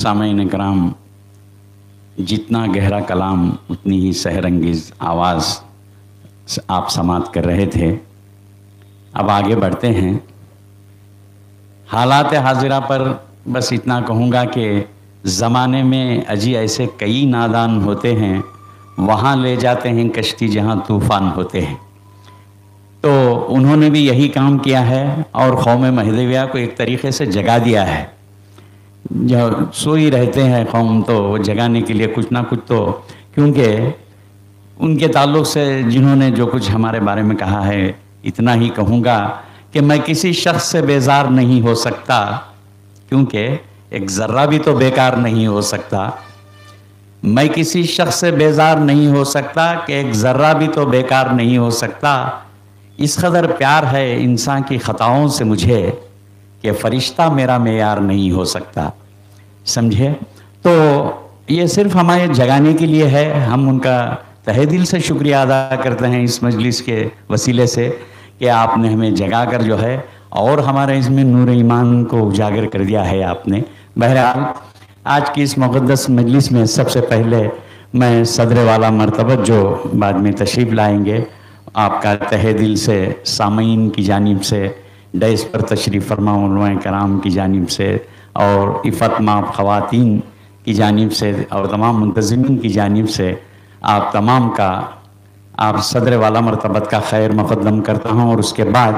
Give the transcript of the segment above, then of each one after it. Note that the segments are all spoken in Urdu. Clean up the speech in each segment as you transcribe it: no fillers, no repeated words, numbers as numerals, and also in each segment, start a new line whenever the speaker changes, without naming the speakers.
सामईन कराम, जितना गहरा कलाम उतनी ही सहरंगेज आवाज़ आप समात कर रहे थे। अब आगे बढ़ते हैं। हालात हाजिरा पर बस इतना कहूँगा कि ज़माने में अजी ऐसे कई नादान होते हैं, वहाँ ले जाते हैं कश्ती जहाँ तूफ़ान होते हैं। तो उन्होंने भी यही काम किया है और कौम महदविया को एक तरीक़े से जगा दिया है। जो सोई रहते हैं कौम, तो जगाने के लिए कुछ ना कुछ तो, क्योंकि उनके ताल्लुक़ से जिन्होंने जो कुछ हमारे बारे में कहा है, इतना ही कहूँगा कि मैं किसी शख्स से बेजार नहीं हो सकता, क्योंकि एक ज़र्रा भी तो बेकार नहीं हो सकता। मैं किसी शख्स से बेजार नहीं हो सकता कि एक ज़र्रा भी तो बेकार नहीं हो सकता। इस कदर प्यार है इंसान की ख़ताओं से मुझे कि फ़रिश्ता मेरा मेयार नहीं हो सकता। समझे? तो ये सिर्फ हमारे जगाने के लिए है। हम उनका तहे दिल से शुक्रिया अदा करते हैं इस मजलिस के वसीले से कि आपने हमें जगा कर जो है और हमारे इसमें नूर ईमान को उजागर कर दिया है आपने। बहरहाल आज की इस मुक़द्दस मजलिस में सबसे पहले मैं सदर वाला मरतबत जो बाद में तशरीफ़ लाएंगे, आपका तहे दिल से सामईन की जानिब से, डैस पर तशरीफ़ फरमा उलमाए कराम की जानिब से और इफ़त माफ़ ख़वातीन की जानिब से और तमाम मुंतज़िमीन की जानिब से आप तमाम का, आप सदर वाला मरतबत का खैर मुक़द्दम करता हूँ। और उसके बाद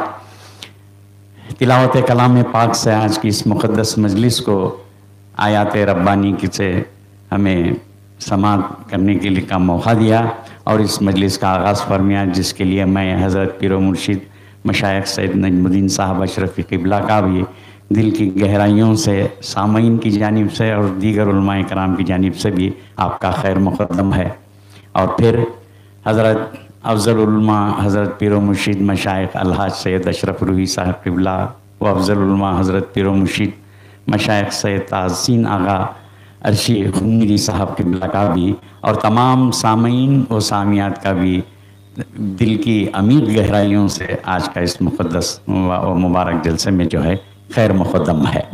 तिलावत कलाम पाक से आज की इस मुक़द्दस मजलिस को आयात रब्बानी की से हमें समात करने के लिए का मौका दिया और इस मजलिस का आगाज़ फरमाया, जिसके लिए मैं हज़रत पीर मुर्शिद मशाइख सैयद नजमुद्दीन साहब अशरफ़ी क़िबला का भी दिल की गहराइयों से सामईन की जानिब से और दीगर उलमाए कराम की जानिब से भी आपका खैर मुक़द्दम है। और फिर हज़रत अफ़ज़ल उलमा हज़रत पीर मुर्शिद मशाइख अलहाज सैयद अशरफ रूही साहब क़िबला व अफ़ज़ल उलमा हज़रत पीर मुर्शिद मशाइख सैयद ताज़ीन आगा अर्शी खुन्नी साहब क़िबला का भी और तमाम सामईन व सामियात का भी दिल की अमीर गहराइयों से आज का इस मुक़द्दस व मुबारक जलसे में जो है खैर मुक़द्दम है।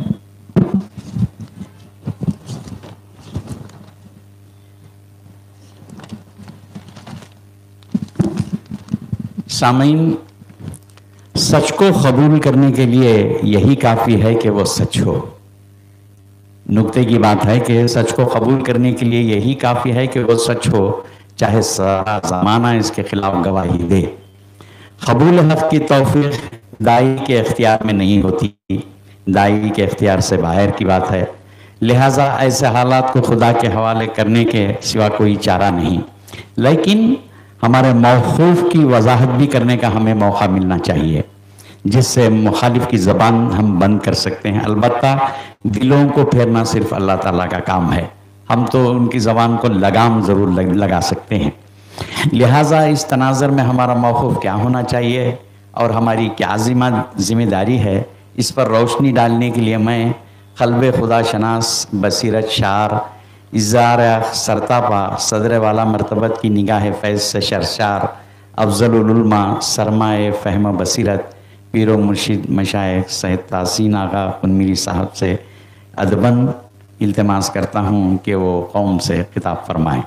सामईन, सच को कबूल करने के लिए यही काफ़ी है कि वो सच हो। नुक्ते की बात है कि सच को कबूल करने के लिए यही काफ़ी है कि वो सच हो, चाहे सारा ज़माना इसके ख़िलाफ़ गवाही दे। कबूल हक़ की तौफ़ीक़ दाई के इख्तियार में नहीं होती, दाई के इख्तियार से बाहर की बात है। लिहाजा ऐसे हालात को खुदा के हवाले करने के सिवा कोई चारा नहीं। लेकिन हमारे मौक़ूफ़ की वजाहत भी करने का हमें मौका मिलना चाहिए, जिससे मुखालिफ की ज़बान हम बंद कर सकते हैं। अलबत्ता दिलों को फेरना सिर्फ अल्लाह ताला का काम है, हम तो उनकी ज़बान को लगाम ज़रूर लगा सकते हैं। लिहाजा इस तनाज़र में हमारा मौक़ूफ़ क्या होना चाहिए और हमारी क्या ज़िम्मेदारी है, इस पर रोशनी डालने के लिए मैं क़ल्ब खुदा शनास बसीरत शार इज़ार सरतापा सदर वाला मरतबत की निगाह फैज़ से शरशार अफ़ज़ल उलमा सरमाए फ़हम बसीरत पीर मुर्शिद मशाइख सैयद ताज़ीन आगा खुन्नी साहब से अदबन इल्तिमास करता हूँ कि वो कौम से खिताब फरमाएँ।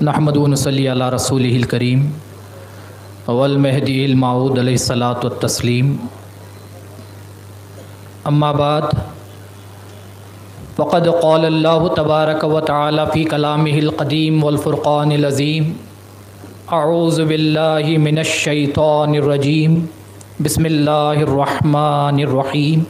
نحمدہ و نصلی علی رسولہ الکریم والمہدی الموعود علیہ الصلاۃ والتسلیم، اما بعد فقد قال اللہ تبارک و تعالی فی کلامہ القدیم والفرقان العظیم، اعوذ باللہ من الشیطان الرجیم، بسم اللہ الرحمن الرحیم،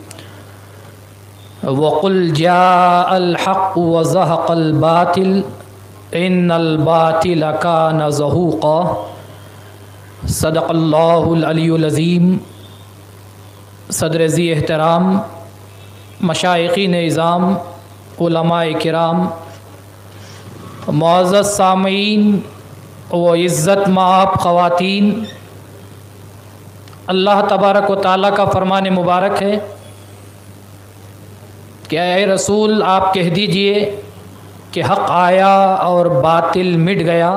وقل جاء الحق وزهق الباطل ان الباطل کان زہوقا۔ صدق اللہ العلی العظیم۔ صدر ذی احترام، مشائخین اعظام، علماء کرام، معزز سامعین و عزت مآب خواتین، اللہ تبارک و تعالیٰ کا فرمان مبارک ہے کہ اے رسول آپ کہہ دیجئے کہ حق آیا اور باطل مٹ گیا،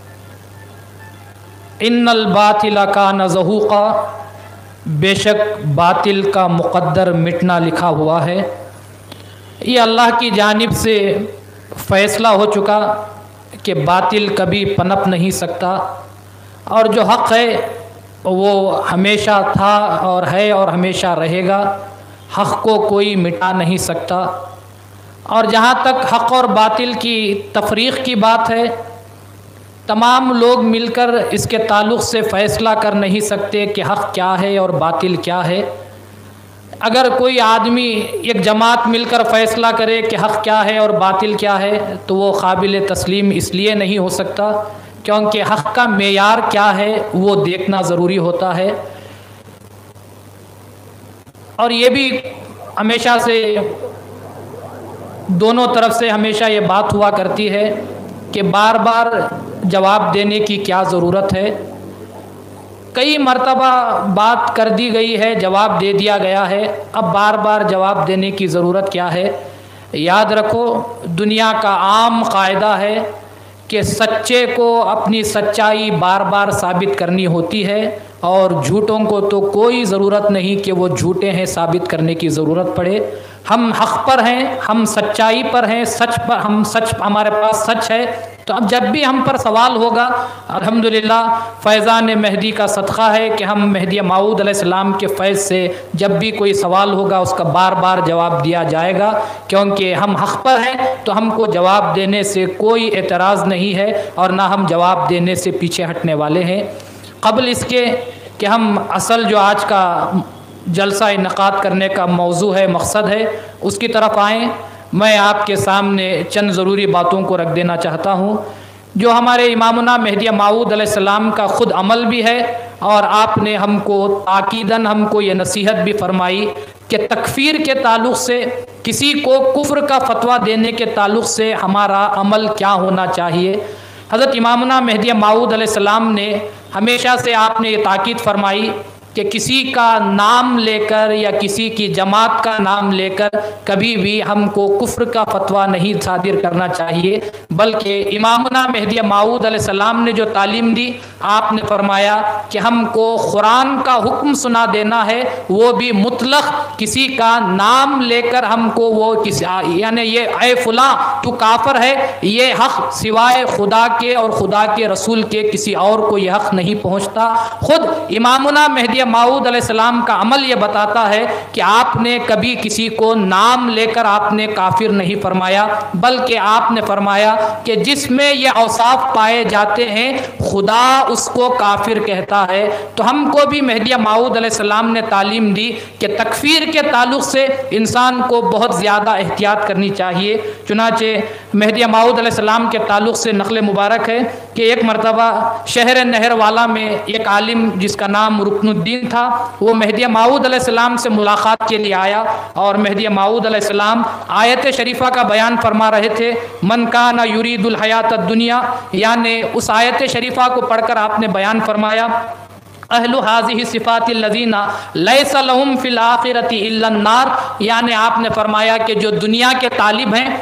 ان الباطل کان زہوقا، بے شک باطل کا مقدر مٹنا لکھا ہوا ہے۔ یہ اللہ کی جانب سے فیصلہ ہو چکا کہ باطل کبھی پنپ نہیں سکتا، اور جو حق ہے وہ ہمیشہ تھا اور ہے اور ہمیشہ رہے گا، حق کو کوئی مٹا نہیں سکتا۔ اور جہاں تک حق اور باطل کی تفریق کی بات ہے، تمام لوگ مل کر اس کے تعلق سے فیصلہ کر نہیں سکتے کہ حق کیا ہے اور باطل کیا ہے۔ اگر کوئی آدمی ایک جماعت مل کر فیصلہ کرے کہ حق کیا ہے اور باطل کیا ہے تو وہ قابل تسلیم اس لیے نہیں ہو سکتا کیونکہ حق کا معیار کیا ہے وہ دیکھنا ضروری ہوتا ہے۔ اور یہ بھی ہمیشہ سے دونوں طرف سے ہمیشہ یہ بات ہوا کرتی ہے کہ بار بار جواب دینے کی کیا ضرورت ہے۔ کئی مرتبہ بات کر دی گئی ہے، جواب دے دیا گیا ہے، اب بار بار جواب دینے کی ضرورت کیا ہے؟ یاد رکھو، دنیا کا عام قاعدہ ہے کہ سچے کو اپنی سچائی بار بار ثابت کرنی ہوتی ہے، اور جھوٹوں کو تو کوئی ضرورت نہیں کہ وہ جھوٹے ہیں ثابت کرنے کی ضرورت پڑے۔ ہم حق پر ہیں، ہم سچائی پر ہیں، سچ پر ہمارے پاس سچ ہے، تو اب جب بھی ہم پر سوال ہوگا، الحمدللہ فیضان مہدی کا صدقہ ہے کہ ہم مہدی موعود علیہ السلام کے فیض سے جب بھی کوئی سوال ہوگا اس کا بار بار جواب دیا جائے گا، کیونکہ ہم حق پر ہیں تو ہم کو جواب دینے سے کوئی اعتراض نہیں ہے، اور نہ ہم جواب دینے سے پیچھے ہٹنے والے ہیں۔ قبل اس کے کہ ہم اصل جو آج کا جلسہ انعقاد کرنے کا موضوع ہے، مقصد ہے، اس کی طرف آئیں، میں آپ کے سامنے چند ضروری باتوں کو رکھ دینا چاہتا ہوں جو ہمارے امامنا مہدی موعود علیہ السلام کا خود عمل بھی ہے، اور آپ نے ہم کو تاکیداً ہم کو یہ نصیحت بھی فرمائی کہ تکفیر کے تعلق سے، کسی کو کفر کا فتویٰ دینے کے تعلق سے ہمارا عمل کیا ہونا چاہیے۔ حضرت امامنا مہدی موعود علیہ السلام نے ہمیشہ سے آپ نے یہ تاکید فرمائی کہ کسی کا نام لے کر یا کسی کی جماعت کا نام لے کر کبھی بھی ہم کو کفر کا فتویٰ نہیں صادر کرنا چاہیے، بلکہ امامنا مہدی موعود علیہ السلام نے جو تعلیم دی، آپ نے فرمایا کہ ہم کو قرآن کا حکم سنا دینا ہے، وہ بھی مطلق، کسی کا نام لے کر ہم کو وہ یعنی یہ اے فلاں تو کافر ہے، یہ حق سوائے خدا کے اور خدا کے رسول کے کسی اور کو یہ حق نہیں پہنچتا۔ خود امامنا مہدی موعود علیہ السلام کا عمل یہ بتاتا ہے کہ آپ نے کبھی کسی کو نام لے کر آپ نے کافر نہیں فرمایا، بلکہ آپ نے فرمایا کہ جس میں یہ اوصاف پائے جاتے ہیں خدا اس کو کافر کہتا ہے۔ تو ہم کو بھی مہدی موعود علیہ السلام نے تعلیم دی کہ تکفیر کے تعلق سے انسان کو بہت زیادہ احتیاط کرنی چاہیے۔ چنانچہ مہدی موعود علیہ السلام کے تعلق سے نقل مبارک ہے کہ ایک مرتبہ شہر نہروالا میں ایک عالم جس کا نام رکن الدین تھا، وہ مہدی موعود علیہ السلام سے ملاقات کے لیے آیا، اور مہدی موعود علیہ السلام آیت شریفہ کا بیان فرما رہے تھے، من کان یرید الحیات الدنیا، یعنی اس آیت شریفہ کو پڑھ کر آپ نے بیان فرمایا، اہل هذه صفات الذین لیس لهم فی الآخرۃ الا النار، یعنی آپ نے فرمایا کہ جو دنیا کے طالب ہیں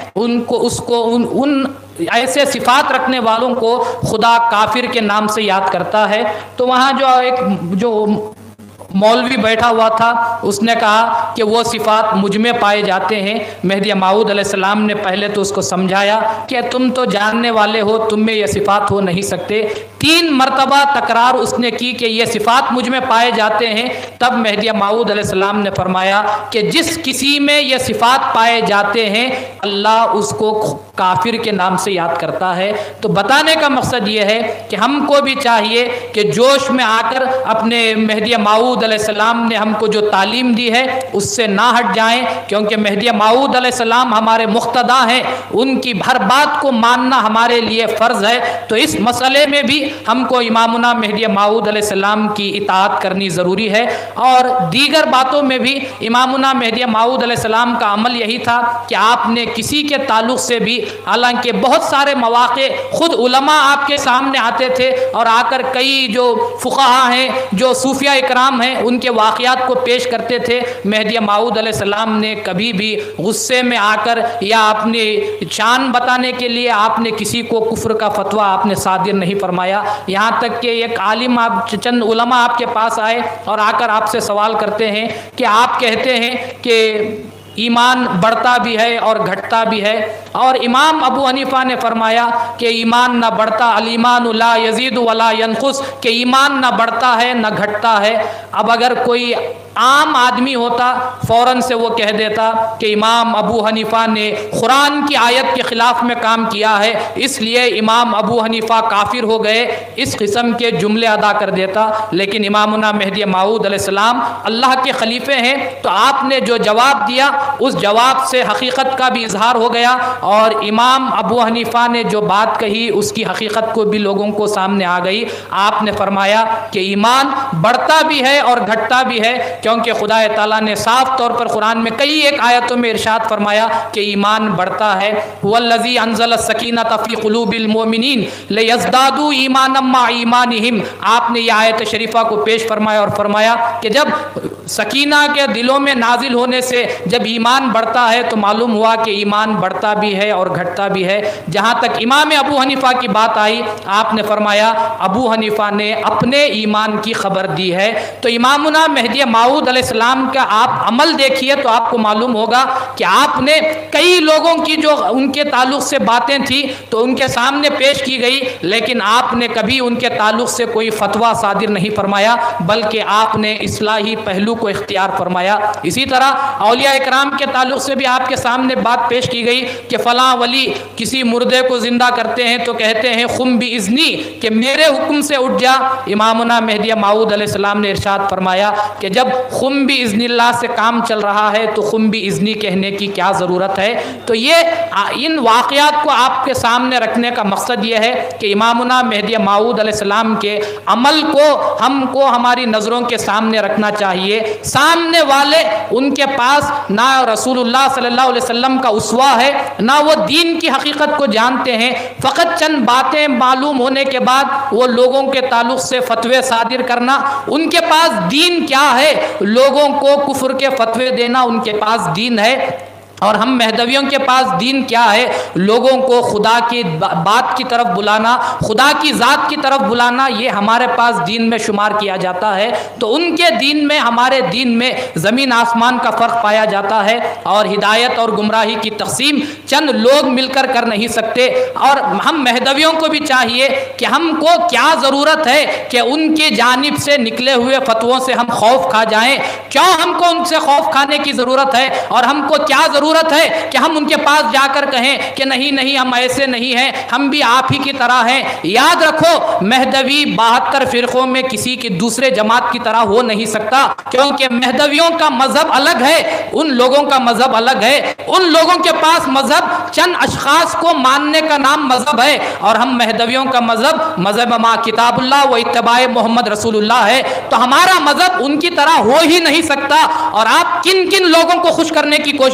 ان ایسے صفات رکھنے والوں کو خدا کافر کے نام سے یاد کرتا ہے۔ تو وہاں جو मौलवी बैठा हुआ था, उसने कहा कि वो सिफ़ात मुझ में पाए जाते हैं। मेहदी मऊद अलैहिस्सलाम ने पहले तो उसको समझाया कि तुम तो जानने वाले हो, तुम में ये सिफ़ात हो नहीं सकते। 3 मरतबा तकरार उसने की कि ये सिफ़ात मुझ में पाए जाते हैं। तब मेहदी मऊद अलैहिस्सलाम ने फरमाया कि जिस किसी में ये सिफ़ात पाए जाते हैं अल्लाह उसको काफिर के नाम से याद करता है। तो बताने का मकसद ये है कि हमको भी चाहिए कि जोश में आकर अपने मेहदी मऊद अलैहिस्सलाम ने हमको जो तालीम दी है उससे ना हट जाएं, क्योंकि मेहदी मऊद अलैहिस्सलाम हमारे मुख्तदा हैं, उनकी हर बात को मानना हमारे लिए फ़र्ज़ है। तो इस मसले में भी हमको इमामुना मेहदी मऊद अलैहिस्सलाम की इताअत करनी ज़रूरी है। और दीगर बातों में भी इमामुना मेहदी मऊद अलैहिस्सलाम का अमल यही था कि आपने किसी के ताल्लुक़ से भी, हालांकि बहुत सारे मौक़े खुद उलमा आपके सामने आते थे और आकर कई जो फ़ुक़हा हैं, जो सूफिया इकराम हैं, उनके वाक़यात को पेश करते थे। मेहदी मऊद अलैहिस्सलाम ने कभी भी गुस्से में आकर या अपनी शान बताने के लिए आपने किसी को कुफ्र का फतवा आपने सादिर नहीं फरमाया। यहाँ तक कि एक आलिम, आप चंद उलमा आपके पास आए और आकर आपसे सवाल करते हैं कि आप कहते हैं कि ईमान बढ़ता भी है और घटता भी है, और इमाम अबू हनीफा ने फरमाया कि ईमान न बढ़ता, अल ईमान ला यजीद वला यनकुस, कि ईमान न बढ़ता है न घटता है। अब अगर कोई आम आदमी होता फ़ौरन से वो कह देता कि इमाम अबू हनीफा ने कुरान की आयत के ख़िलाफ़ में काम किया है, इसलिए इमाम अबू हनीफा काफिर हो गए, इस किस्म के जुमले अदा कर देता। लेकिन इमामुना मेहदी मऊद अलैहिस्सलाम अल्लाह के खलीफे हैं, तो आपने जो जवाब दिया उस जवाब से हकीकत का भी इजहार हो गया, और इमाम अबू हनीफा ने जो बात कही उसकी हकीकत को भी लोगों को सामने आ गई। आपने फरमाया कि ईमान बढ़ता भी है और घटता भी है, क्योंकि खुदा ताला ने साफ तौर पर कुरान में कई एक आयतों में इरशाद फरमाया कि ईमान बढ़ता है। हुवल्लज़ी अंज़ल सकीनत फ़ी क़ुलूबिल मोमिनीन लियज़दादू ईमानम मा ईमानिहिम। आपने यह आयत शरीफा को पेश फरमाया और फरमाया कि जब सकीना के दिलों में नाजिल होने से जब ईमान बढ़ता है तो मालूम हुआ कि ईमान बढ़ता भी है और घटता भी है। जहाँ तक इमाम अबू हनीफा की बात आई, आपने फरमाया अबू हनीफा ने अपने ईमान की खबर दी है। तो इमामुना मेहदी मऊद अलैहिस्सलाम का आप अमल देखिए तो आपको मालूम होगा कि आपने कई लोगों की जो उनके ताल्लुक़ से बातें थी तो उनके सामने पेश की गई, लेकिन आपने कभी उनके ताल्लुक़ से कोई फतवा सादिर नहीं फरमाया, बल्कि आपने इस्लाही पहलू को इख्तियार फरमाया। इसी तरह औलिया इकराम के ताल्लुक़ से भी आपके सामने बात पेश की गई कि फ़लाँ वली किसी मुर्दे को ज़िंदा करते हैं तो कहते हैं खुम भी इज़नी, कि मेरे हुक्म से उठ जा। इमामुना मेहदी मऊद अलैहिस्सलाम ने इरशाद फरमाया कि जब खुम भी इज़्निल्लाह से काम चल रहा है तो खुम भी इज़्नी कहने की क्या ज़रूरत है। तो ये इन वाक़यात को आपके सामने रखने का मकसद ये है कि इमामुना मेहदी मऊद अलैहिस्सलाम के अमल को हमको हमारी नज़रों के सामने रखना चाहिए। सामने वाले उनके पास ना रसूलुल्लाह सल्लल्लाहु अलैहि वसल्लम का उसवा है, ना वो दीन की हकीकत को जानते हैं। फ़कत चंद बातें मालूम होने के बाद वो लोगों के ताल्लुक़ से फतवे सादिर करना, उनके पास दीन क्या है, लोगों को कुफ्र के फतवे देना उनके पास दीन है। और हम महदवियों के पास दीन क्या है, लोगों को खुदा की बात की तरफ बुलाना, खुदा की ज़ात की तरफ बुलाना, ये हमारे पास दीन में शुमार किया जाता है। तो उनके दीन में हमारे दीन में ज़मीन आसमान का फ़र्क पाया जाता है, और हिदायत और गुमराही की तकसीम चंद लोग मिलकर कर नहीं सकते। और हम महदवियों को भी चाहिए कि हमको क्या ज़रूरत है कि उनके जानिब से निकले हुए फतवों से हम खौफ खा जाएँ। क्यों हमको उनसे खौफ खाने की ज़रूरत है, और हमको क्या ज़रूरत है कि हम उनके पास जाकर कहें कि नहीं नहीं हम ऐसे नहीं हैं, हम भी आप ही की तरह हैं। याद रखो, महदवी 72 फ़िरक़ों में किसी की दूसरे जमात की तरह हो नहीं सकता, क्योंकि महदवियों का मजहब अलग है, उन लोगों का मजहब अलग है। उन लोगों के पास मजहब चंद अशखास को मानने का नाम मजहब है, और हम महदवियों का मजहब मा किताबुल्लाह व इत्तिबाए मोहम्मद रसूलुल्लाह है। तो हमारा मजहब उनकी तरह हो ही नहीं सकता। और आप किन किन लोगों को खुश करने की कोशिश करेंगे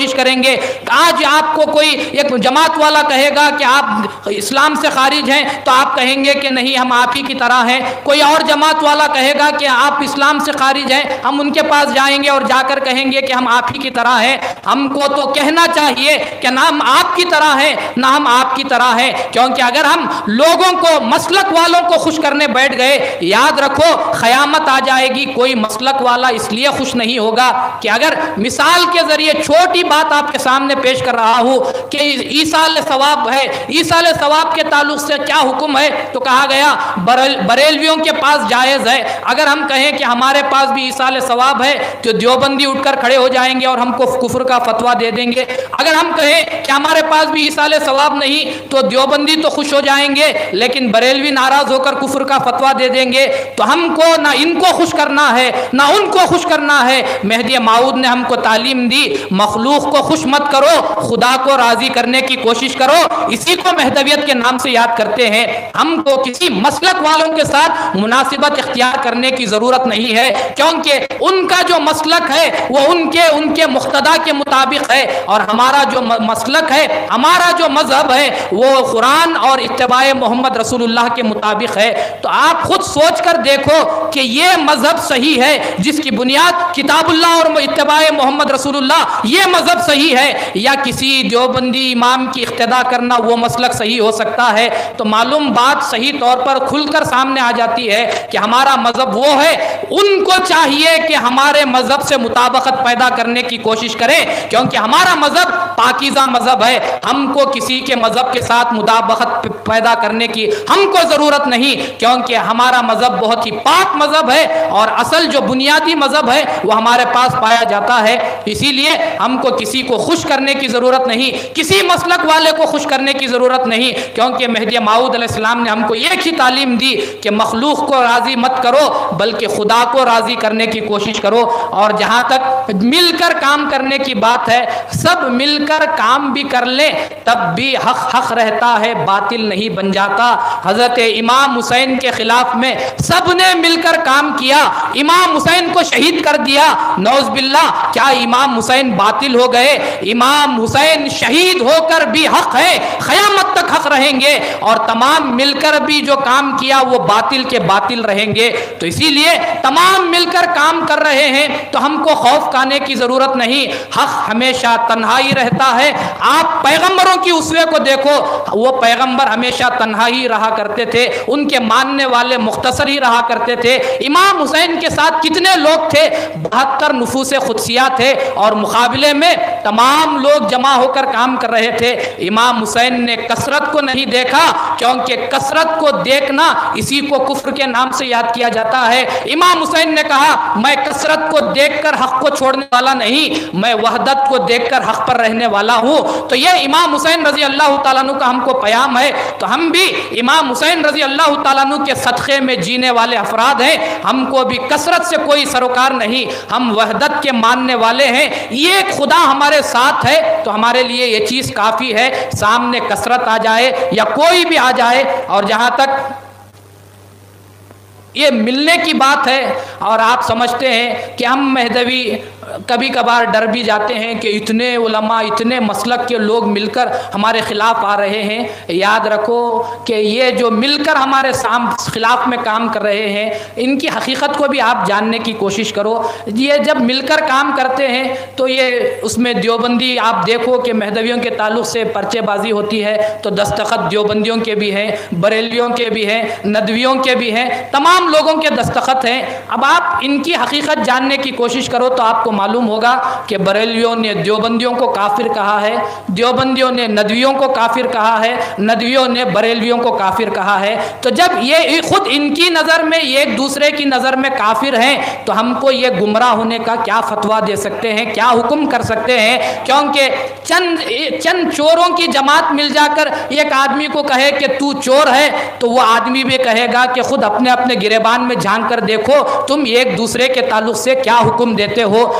कहेंगे। आज आपको कोई एक जमात वाला कहेगा कि आप इस्लाम से खारिज हैं तो आप कहेंगे कि नहीं हम आप ही की तरह हैं। कोई और जमात वाला कहेगा कि आप इस्लाम से खारिज हैं, हम उनके पास जाएंगे और जाकर कहेंगे कि हम आप ही की तरह हैं। हमको तो कहना चाहिए कि ना हम आपकी तरह हैं ना हम आपकी तरह हैं, क्योंकि अगर हम लोगों को मसलक वालों को खुश करने बैठ गए, याद रखो क़यामत आ जाएगी। कोई मसलक वाला इसलिए खुश नहीं होगा कि अगर मिसाल के जरिए छोटी बात आपके सामने पेश कर रहा हूं कि ईसाल सवाब है, ईसाल सवाब के ताल्लुक से क्या हुक्म है, तो कहा गया बरेलवियों के पास जायज़ है। अगर हम कहें कि हमारे पास भी ईसाल सवाब है तो देवबंदी उठकर खड़े हो जाएंगे और हमको कुफ्र का फतवा दे देंगे। अगर हम कहें कि हमारे पास भी ईसाल सवाब नहीं तो देवबंदी तो खुश हो जाएंगे लेकिन बरेलवी नाराज होकर कुफ्र का फतवा दे देंगे। तो हमको ना इनको खुश करना है ना उनको खुश करना है। मेहदी माऊद ने हमको तालीम दी, मखलूक को खुश मत करो, खुदा को राजी करने की कोशिश करो। इसी को महदवियत के नाम से याद करते हैं। हमको किसी मसलक वालों के साथ मुनासिबत इख्तियार करने की जरूरत नहीं है, क्योंकि उनका जो मसलक है वो उनके मुख्तदा के मुताबिक है और हमारा जो मसलक है, हमारा जो मजहब है वो कुरान और इत्तिबाए मोहम्मद रसूलुल्लाह के मुताबिक है। तो आप खुद सोच कर देखो कि ये मजहब सही है जिसकी बुनियाद किताबुल्लाह और इत्तिबाए मोहम्मद रसूलुल्लाह, ये मजहब सही है, या किसी देवबंदी इमाम की इख्तिदा करना वो मसलक सही हो सकता है। तो मालूम बात सही तौर पर खुलकर सामने आ जाती है कि हमारा मजहब वो है। उनको चाहिए कि हमारे मजहब से मुताबकत पैदा करने की कोशिश करें, क्योंकि हमारा मजहब पाकीज़ा मजहब है। हमको किसी के मजहब के साथ मुताबकत पैदा करने की हमको ज़रूरत नहीं, क्योंकि हमारा मजहब बहुत ही पाक मजहब है और असल जो बुनियादी मजहब है वो हमारे पास पाया जाता है। इसीलिए हमको किसी को खुश करने की ज़रूरत नहीं, किसी मसलक वाले को खुश करने की ज़रूरत नहीं, क्योंकि मेहदी माऊद अलैहिस्सलाम ने हमको एक ही तालीम दी कि मखलूक को राज़ी मत करो बल्कि खुदा को राज़ी करने की कोशिश करो। और जहाँ तक मिलकर काम करने की बात है, सब मिलकर काम भी कर ले तब भी हक हक रहता है, बातिल नहीं बन जाता। हज़रत इमाम हुसैन के खिलाफ में सब ने मिलकर काम किया, इमाम हुसैन को शहीद कर दिया। नौज़ बिल्लाह, क्या इमाम हुसैन बातिल हो गए? इमाम हुसैन शहीद होकर भी हक है, क़यामत तक हक रहेंगे, और तमाम मिलकर भी जो काम किया वो बातिल के बातिल रहेंगे। तो इसीलिए तमाम मिलकर काम कर रहे हैं तो हमको खौफ खाने की ज़रूरत नहीं। हक हमेशा तन्हाई रहता है। आप पैगंबरों की उसवे को देखो, वो पैगंबर हमेशा तन्हा ही रहा करते थे, उनके मानने वाले मुख्तसर ही रहा करते थे। इमाम हुसैन के साथ कितने लोग थे? 72 नुफूसे खुदसिया थे और मुकाबले में तमाम लोग जमा होकर काम कर रहे थे। इमाम हुसैन ने कसरत को नहीं देखा, क्योंकि कसरत को देखना इसी को कुफ्र के नाम से याद किया जाता है। इमाम हुसैन ने कहा मैं कसरत को देखकर हक को छोड़ने वाला नहीं, मैं वहदत को देखकर हक पर रहने वाला हूँ। तो ये इमाम हुसैन रजी अल्लाह तआला अन्हु का हमको प्याम है। तो हम भी इमाम हुसैन रजी अल्लाह तआला अन्हु के सदक़े में जीने वाले अफराद हैं। हमको भी कसरत से कोई सरोकार नहीं, हम वहदत के मानने वाले हैं। ये खुदा हमारे साथ है तो हमारे लिए ये चीज़ काफ़ी है। सामने कसरत आ जाए या कोई भी आ जाए, और जहाँ तक ये मिलने की बात है, और आप समझते हैं कि हम महदवी कभी कभार डर भी जाते हैं कि इतने उलमा, इतने मसलक के लोग मिलकर हमारे ख़िलाफ़ आ रहे हैं। याद रखो कि ये जो मिलकर हमारे ख़िलाफ़ में काम कर रहे हैं, इनकी हकीकत को भी आप जानने की कोशिश करो। ये जब मिलकर काम करते हैं तो ये उसमें देवबंदी, आप देखो कि महदवियों के ताल्लुक़ से पर्चेबाजी होती है तो दस्तखत देवबंदियों के भी हैं, बरेलवियों के भी हैं, नदवियों के भी हैं, तमाम लोगों के दस्तखत हैं। अब आप इनकी हकीकत जानने की कोशिश करो तो आपको मालूम होगा कि बरेलवियों ने देवबंदियों को काफिर कहा है, देवबंदियों ने नदवियों को काफिर कहा है, नदवियों ने बरेलवियों को काफिर कहा है। तो जब ये खुद इनकी नज़र में, ये एक दूसरे की नज़र में काफिर हैं, तो हमको ये गुमराह होने का क्या फतवा दे सकते हैं, क्या हुक्म कर सकते हैं? क्योंकि चंद चोरों की जमात मिल जाकर एक आदमी को कहे कि तू चोर है, तो वो आदमी भी कहेगा कि खुद अपने अपने गिरेबान में झांक कर देखो तुम एक दूसरे के ताल्लुक से क्या हुक्म देते हो।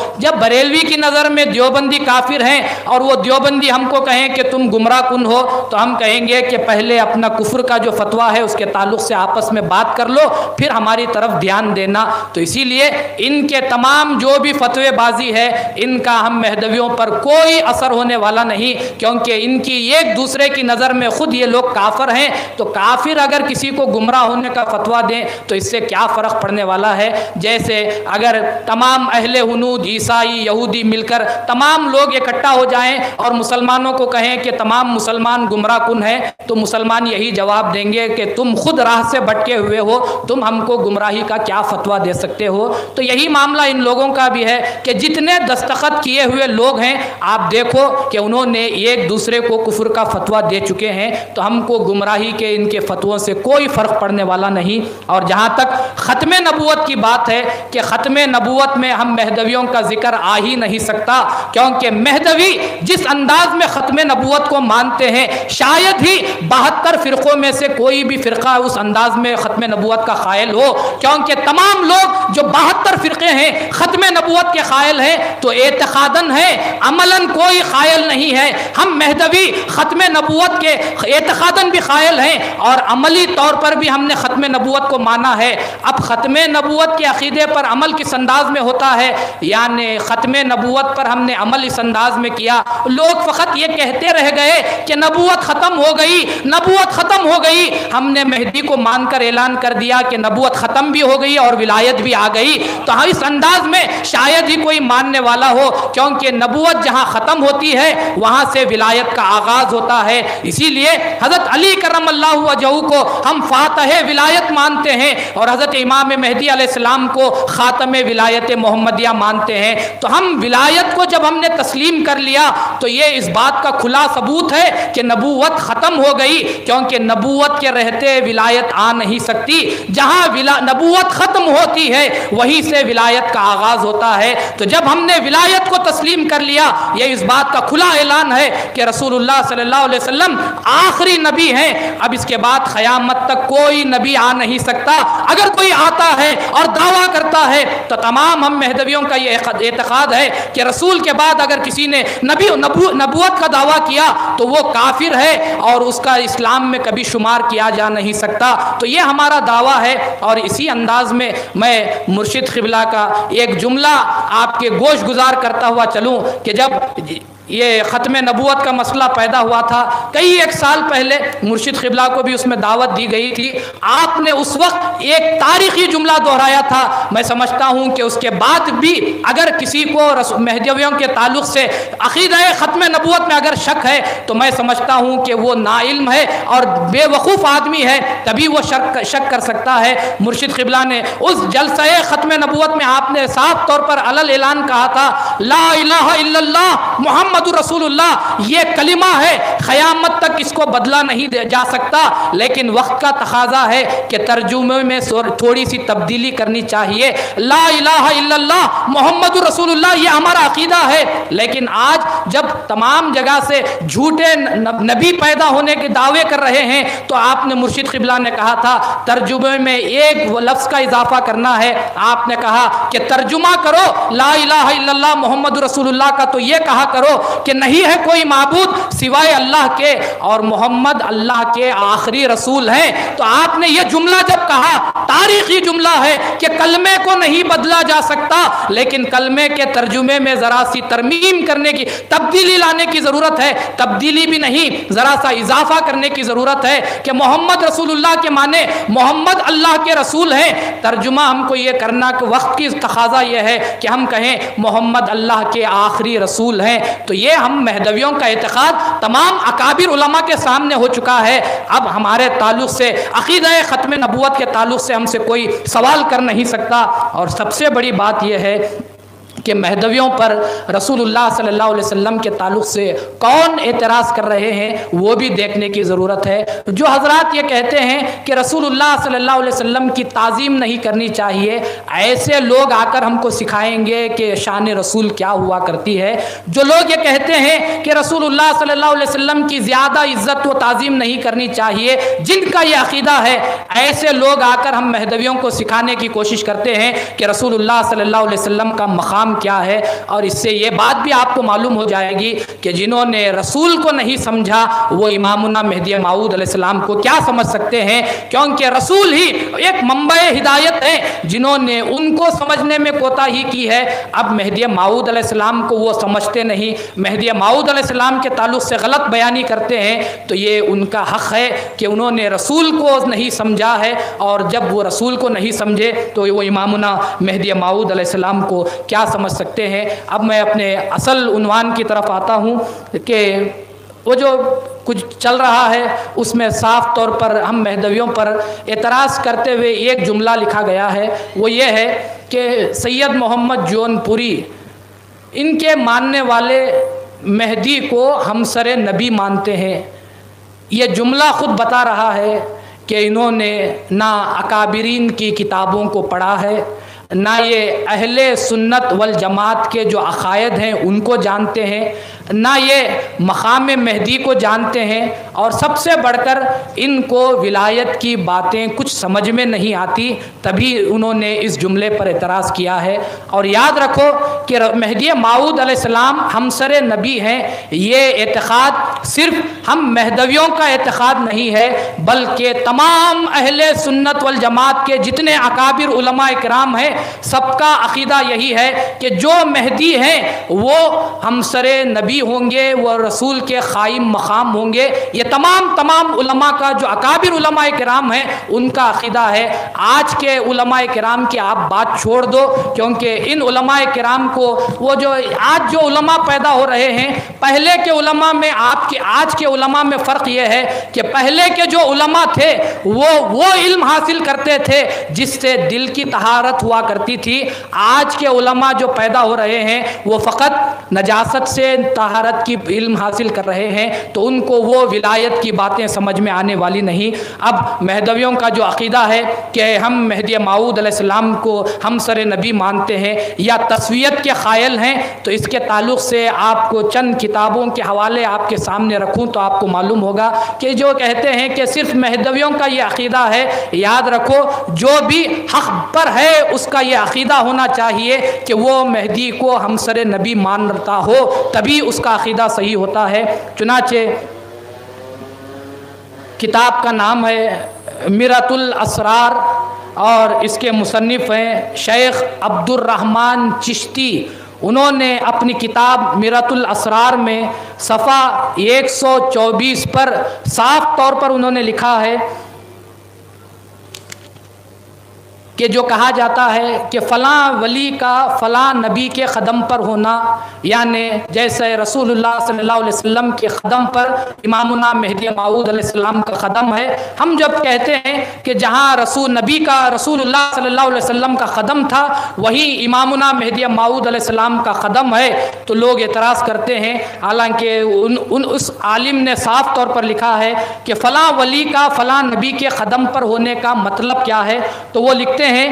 جب بریلوی کی نظر میں دیوبندی کافر ہیں اور وہ دیوبندی ہم کو کہیں کہ تم گمراہ کن ہو، تو ہم کہیں گے کہ پہلے اپنا کفر کا جو فتویٰ ہے اس کے تعلق سے آپس میں بات کر لو، پھر ہماری طرف دھیان دینا۔ تو اسی لیے ان کے تمام جو بھی فتوے بازی ہے ان کا ہم مہدویوں پر کوئی اثر ہونے والا نہیں، کیونکہ ان کی ایک دوسرے کی نظر میں خود یہ لوگ کافر ہیں۔ تو کافر اگر کسی کو گمراہ ہونے کا فتویٰ دیں تو اس سے کیا فرق پڑنے والا ہے؟ جیسے اگر تمام اہل ہنود، عیسائی، یہودی مل کر تمام لوگ اکٹھا ہو جائیں اور مسلمانوں کو کہیں کہ تمام مسلمان گمراہ کن ہیں، تو مسلمان یہی جواب دیں گے کہ تم خود راہ سے بھٹکے ہوئے ہو، تم ہم کو گمراہی کا کیا فتویٰ دے سکتے ہو؟ تو یہی معاملہ ان لوگوں کا بھی ہے کہ جتنے دستخط کیے ہوئے لوگ ہیں آپ دیکھو کہ انہوں نے ایک دوسرے کو کفر کا فتویٰ دے چکے ہیں، تو ہم کو گمراہی کے ان کے فتووں سے کوئی فرق پڑنے والا نہیں۔ اور جہاں تک ختم نبوت کی بات ہے کہ ختم نبوت میں ہم مہدویوں کا ذکر آ ہی نہیں سکتا، کیونکہ مہدوی جس انداز میں ختم نبوت کو مانتے ہیں شاید ہی 72 فرقوں میں سے کوئی بھی فرقہ اس انداز میں ختم نبوت کا قائل ہو، کیونکہ تمام لوگ جو 72 فرقے ہیں ختم نبوت کے قائل ہیں تو اعتقاداً ہے، عملاً کوئی قائل نہیں ہے۔ ہم مہدوی ختم نبوت کے اعتقاداً بھی قائل ہیں اور عملی طور پر بھی ہم نے ختم نبوت کو مانا ہے۔ اب ختم نبوت کے عقیدے پر عمل کس انداز میں ہوتا ہے؟ یعنی ختم نبوت پر ہم نے عمل اس انداز میں کیا، لوگ فقط یہ کہتے رہ گئے کہ نبوت ختم ہو گئی، نبوت ختم ہو گئی، ہم نے مہدی کو مان کر اعلان کر دیا کہ نبوت ختم بھی ہو گئی اور ولایت بھی آ گئی۔ تو اس انداز میں شاید ہی کوئی ماننے والا ہو، کیونکہ نبوت جہاں ختم ہوتی ہے وہاں سے ولایت کا آغاز ہوتا ہے۔ اسی لیے حضرت علی کرم اللہ وجہہ کو ہم فاتح ولایت مانتے ہیں اور حضرت امام مہدی علیہ السلام کو خاتم ولایت محمدیہ مانتے ہیں۔ تو ہم ولایت کو جب ہم نے تسلیم کر لیا تو یہ اس بات کا کھلا ثبوت ہے کہ نبوت ختم ہو گئی، کیونکہ نبوت کے رہتے ولایت آ نہیں سکتی۔ جہاں نبوت ختم ہوتی ہے وہیں سے ولایت کا آغاز ہوتا ہے۔ تو جب ہم نے ولایت کو تسلیم کر لیا، یہ اس بات کا کھلا اعلان ہے کہ رسول اللہ صلی اللہ علیہ وسلم آخری نبی ہیں، اب اس کے بعد قیامت تک کوئی نبی آ نہیں سکتا۔ اگر کوئی آتا ہے اور دعویٰ کرتا ہے تو تمام ہم مہدویوں کا یہ اعتقاد ہے کہ رسول کے بعد اگر کسی نے نبوت کا دعویٰ کیا تو وہ کافر ہے اور اس کا اسلام میں کبھی شمار کیا جا نہیں سکتا۔ تو یہ ہمارا دعویٰ ہے، اور اسی انداز میں میں مرشد قبلہ کا ایک جملہ آپ کے گوش گزار کرتا ہوا چلوں کہ جب یہ ختم نبوت کا مسئلہ پیدا ہوا تھا کئی ایک سال پہلے، مرشد قبلہ کو بھی اس میں دعوت دی گئی تھی، آپ نے اس وقت ایک تاریخی جملہ دہرایا تھا۔ میں سمجھتا ہوں کہ اس کے بعد بھی اگر کسی کو مہدویوں کے تعلق سے عقیدہ ختم نبوت میں اگر شک ہے تو میں سمجھتا ہوں کہ وہ ناعلم ہے اور بے وقوف آدمی ہے، تبھی وہ شک کر سکتا ہے۔ مرشد قبلہ نے اس جلسہ ختم نبوت میں آپ نے صاف طور پر علل اعلان کہا تھا، لا الہ الا اللہ محمد رسول اللہ، یہ کلمہ ہے، قیامت تک اس کو بدلا نہیں جا سکتا، لیکن وقت کا تقاضا ہے کہ ترجمے میں تھوڑی سی تبدیلی کرنی چاہیے۔ لا الہ الا اللہ محمد رسول اللہ یہ ہمارا عقیدہ ہے، لیکن آج جب تمام جگہ سے جھوٹے نبی پیدا ہونے کے دعوے کر رہے ہیں تو آپ نے مرشد قبلہ نے کہا تھا ترجمے میں ایک لفظ کا اضافہ کرنا ہے۔ آپ نے کہا کہ ترجمہ کرو لا الہ الا اللہ محمد رسول اللہ کا تو یہ کہا کرو کہ نہیں ہے کوئی معبود سوائے اللہ کے اور محمد اللہ کے آخری رسول ہیں۔ تو آپ نے یہ جملہ جب کہا، تاریخی جملہ ہے کہ کلمے کو نہیں بدلا جا سکتا، لیکن کلمے کے ترجمے میں ذرا سی ترمیم کرنے کی، تبدیلی لانے کی ضرورت ہے، تبدیلی بھی نہیں ذرا سا اضافہ کرنے کی ضرورت ہے کہ محمد رسول اللہ کے معنی محمد اللہ کے رسول ہیں۔ ترجمہ ہم کو یہ کرنا کہ وقت کی تقاضا یہ ہے کہ ہم کہیں محمد اللہ کے آخری رسول ہیں۔ تو یہ ہم مہدویوں کا اعتقاد تمام اکابر علماء کے سامنے ہو چکا ہے۔ اب ہمارے تعلق سے عقیدہ ختم نبوت کے تعلق سے ہم سے کوئی سوال کر نہیں سکتا۔ اور سب سے بڑی بات یہ ہے کہ مہدویوں پر رسول اللہ صلی اللہ علیہ وسلم کے تعلق سے کون اعتراض کر رہے ہیں وہ بھی دیکھنے کی ضرورت ہے۔ جو حضرات یہ کہتے ہیں کہ رسول اللہ صلی اللہ علیہ وسلم کی تعظیم نہیں کرنی چاہیے، ایسے لوگ آ کر ہم کو سکھائیں گے کہ شان رسول کیا ہوا کرتی ہے۔ جو لوگ یہ کہتے ہیں کہ رسول اللہ صلی اللہ علیہ وسلم کی زیادہ عزت و تعظیم نہیں کرنی چاہیے، جن کا یہ عقیدہ ہے، ایسے لوگ آ کر ہم مہدویوں کو سکھانے کی کوشش کرتے ہیں کہ رسول اللہ صلی اللہ علیہ وسلم کا مقام مقام کیا ہے، اور اس سے یہ بات بھی آپ کو معلوم ہو جائے گی کہ جنہوں نے رسول کو نہیں سمجھا وہ امامنا مہدی موعود علیہ السلام کو کیا سمجھ سکتے ہیں، کیونکہ رسول ہی ایک منبع ہدایت ہے، جنہوں نے ان کو سمجھنے میں کوتاہی کی ہے۔ اب مہدی موعود علیہ السلام کو وہ سمجھتے نہیں، مہدی موعود علیہ السلام کے تعلق سے غلط بیانی کرتے ہیں، تو یہ ان کا حق ہے کہ انہوں نے رسول کو نہیں سمجھا ہے، اور جب وہ رسول کو نہیں سمجھے تو وہ امامنا مہدی موعود علیہ السلام کو کیا سمجھ سکتے ہیں۔ اب میں اپنے اصل عنوان کی طرف آتا ہوں کہ وہ جو کچھ چل رہا ہے اس میں صاف طور پر ہم مہدویوں پر اعتراض کرتے ہوئے ایک جملہ لکھا گیا ہے، وہ یہ ہے کہ سید محمد جون پوری ان کے ماننے والے مہدی کو ہمسر نبی مانتے ہیں۔ یہ جملہ خود بتا رہا ہے کہ انہوں نے نہ اکابرین کی کتابوں کو پڑھا ہے، نہ یہ اہل سنت والجماعت کے جو عقائد ہیں ان کو جانتے ہیں، نہ یہ مقام مہدی کو جانتے ہیں، اور سب سے بڑھ کر ان کو ولایت کی باتیں کچھ سمجھ میں نہیں آتی، تبھی انہوں نے اس جملے پر اعتراض کیا ہے۔ اور یاد رکھو کہ مہدی موعود علیہ السلام ہمسر نبی ہیں، یہ اعتقاد صرف ہم مہدویوں کا اعتقاد نہیں ہے، بلکہ تمام اہل سنت والجماعت کے جتنے اکابر علماء کرام ہیں سب کا عقیدہ یہی ہے کہ جو مہدی ہیں وہ ہمسر نبی ہوں گے، وہ رسول کے قائم مقام ہوں گے۔ یہ تمام علماء کا جو اکابر علماء کرام ہیں ان کا عقیدہ ہے۔ آج کے علماء کرام کی آپ بات چھوڑ دو، کیونکہ ان علماء کرام کو وہ جو آج جو علماء پیدا ہو رہے ہیں، پہلے کے علماء میں آج کے علماء میں فرق یہ ہے کہ پہلے کے جو علماء تھے وہ علم حاصل کرتے تھے جس سے دل کی طہارت ہوا کرتی تھی۔ آج کے علماء جو پیدا ہو رہے ہیں وہ فقط نجاست سے طہارت کی علم حاصل کر رہے ہیں، تو ان کو وہ ولایت کی باتیں سمجھ میں آنے والی نہیں۔ اب مہدویوں کا جو عقیدہ ہے کہ ہم مہدی موعود علیہ السلام کو ہمسر نبی مانتے ہیں یا تسویت کے قائل ہیں، تو اس کے تعلق سے آپ کو چند کتابوں کے حوالے آپ کے سامنے رکھوں تو آپ کو معلوم ہوگا کہ جو کہتے ہیں کہ صرف مہدویوں کا یہ عقیدہ ہے، یاد رکھو جو بھی حق پر ہے اس کا یہ عقیدہ ہونا چاہیے کہ وہ مہدی کو ہمسر نبی مانتا ہو، تبھی اس کا عقیدہ صحیح ہوتا ہے۔ چنانچہ کتاب کا نام ہے مرۃ الاسرار، اور اس کے مصنف ہیں شیخ عبد الرحمن چشتی۔ انہوں نے اپنی کتاب مرۃ الاسرار میں صفحہ 124 پر صاف طور پر انہوں نے لکھا ہے کہ جو کہا جاتا ہے کہ فلاں ولی کا فلاں نبی کے قدم پر ہونا، یعنی جیسے رسول اللہ صلی اللہ علیہ وسلم کے قدم پر امامنا مہدی موعود علیہ السلام کا قدم ہے۔ ہم جب کہتے ہیں کہ جہاں رسول اللہ صلی اللہ علیہ وسلم کا قدم تھا وہیں امامنا مہدی موعود علیہ السلام کا قدم ہے، تو لوگ اعتراض کرتے ہیں، حالانکہ اس عالم نے صاف طور پر لکھا ہے کہ فلاں ولی کا فلاں نبی کے قدم پر ہونے کا مطلب کیا ہے، تو وہ لکھتے ہیں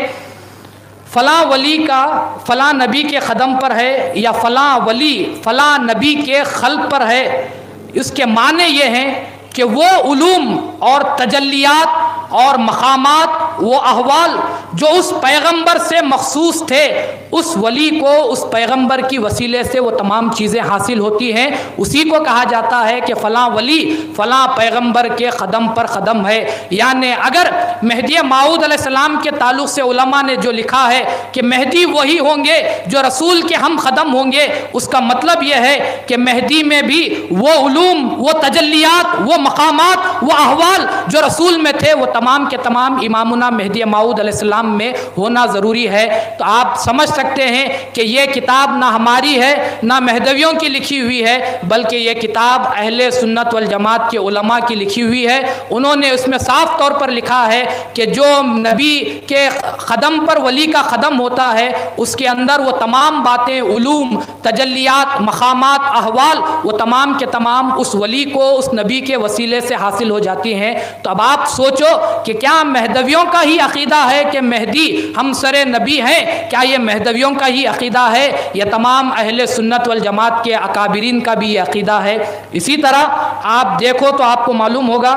فلاں ولی کا فلاں نبی کے قدم پر ہے یا فلاں ولی فلاں نبی کے قلب پر ہے۔ اس کے معنی یہ ہیں کہ وہ علوم اور تجلیات اور مقامات، وہ احوال جو اس پیغمبر سے مخصوص تھے، اس ولی کو اس پیغمبر کی وسیلے سے وہ تمام چیزیں حاصل ہوتی ہیں، اسی کو کہا جاتا ہے کہ فلاں ولی فلاں پیغمبر کے قدم پر قدم ہے۔ یعنی اگر مہدی موعود علیہ السلام کے تعلق سے علماء نے جو لکھا ہے کہ مہدی وہی ہوں گے جو رسول کے ہم قدم ہوں گے، اس کا مطلب یہ ہے کہ مہدی میں بھی وہ علوم، وہ تجلیات، وہ مقامات، وہ احوال جو رسول میں تھے وہ تمام کے تمام امامنا مہدی موعود علیہ السلام میں ہونا ضروری ہے۔ تو آپ سمجھ سکتے ہیں کہ یہ کتاب نہ ہماری ہے نہ مہدویوں کی لکھی ہوئی ہے، بلکہ یہ کتاب اہل سنت والجماعت کے علماء کی لکھی ہوئی ہے۔ انہوں نے اس میں صاف طور پر لکھا ہے کہ جو نبی کے قدم پر ولی کا قدم ہوتا ہے اس کے اندر وہ تمام باتیں، علوم، تجلیات، مقامات، احوال، وہ تمام کے تمام اس ولی کو اس نبی کے وسیلے سے حاصل ہو جاتی ہیں۔ تو اب آپ سوچو کہ کیا مہدویوں کا ہی عقیدہ ہے کہ مہدی ہمسر نبی ہیں؟ کیا یہ مہدویوں کا ہی عقیدہ ہے یا تمام اہل سنت والجماعت کے اکابرین کا بھی یہ عقیدہ ہے؟ اسی طرح آپ دیکھو تو آپ کو معلوم ہوگا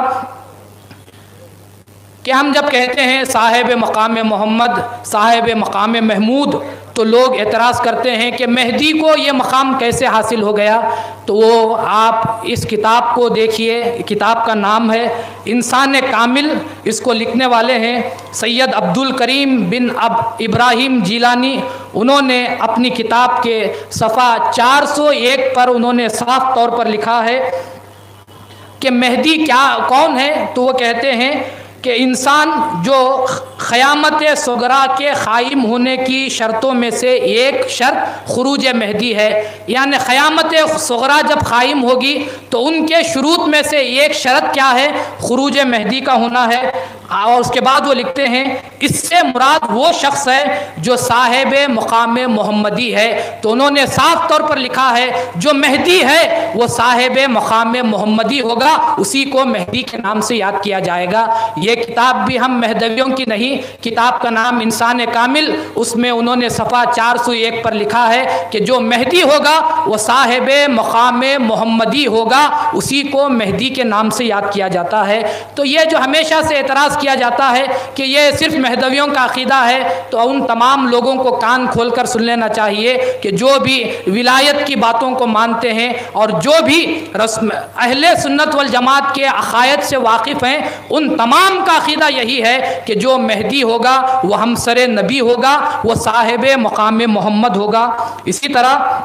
کہ ہم جب کہتے ہیں صاحب مقام محمد، صاحب مقام محمود، تو لوگ اعتراض کرتے ہیں کہ مہدی کو یہ مقام کیسے حاصل ہو گیا؟ تو وہ آپ اس کتاب کو دیکھیے، کتاب کا نام ہے انسان کامل، اس کو لکھنے والے ہیں سید عبد الکریم بن ابراہیم جیلانی۔ انہوں نے اپنی کتاب کے صفحہ 401 پر انہوں نے صاف طور پر لکھا ہے کہ مہدی کون ہے؟ تو وہ کہتے ہیں کہ انسان جو قیامت صغریٰ کے قائم ہونے کی شرطوں میں سے ایک شرط خروج مہدی ہے، یعنی قیامت صغریٰ جب قائم ہوگی تو ان کے شروط میں سے ایک شرط کیا ہے؟ خروج مہدی کا ہونا ہے۔ اور اس کے بعد وہ لکھتے ہیں اس سے مراد وہ شخص ہے جو صاحب مقام محمدی ہے۔ تو انہوں نے صاف طور پر لکھا ہے جو مہدی ہے وہ صاحب مقام محمدی ہوگا، اسی کو مہدی کے نام سے یاد کیا جائے گا۔ یہ کتاب بھی ہم مہدویوں کی نہیں، کتاب کا نام انسان کامل، اس میں انہوں نے صفحہ 401 پر لکھا ہے کہ جو مہدی ہوگا وہ صاحب مقام محمدی ہوگا، اسی کو مہدی کے نام سے یاد کیا جاتا ہے۔ تو یہ جو ہمیشہ سے اعتراض کیا جاتا ہے کہ یہ صرف مہدویوں کا عقیدہ ہے، تو ان تمام لوگوں کو کان کھول کر سن لینا چاہیے کہ جو بھی ولایت کی باتوں کو مانتے ہیں اور جو بھی اہل سنت والجماعت کے عقائد سے واقف ہیں، ان تمام کا عقیدہ یہی ہے کہ جو مہدی ہوگا وہ ہمسر نبی ہوگا، وہ صاحب مقام محمد ہوگا۔ اسی طرح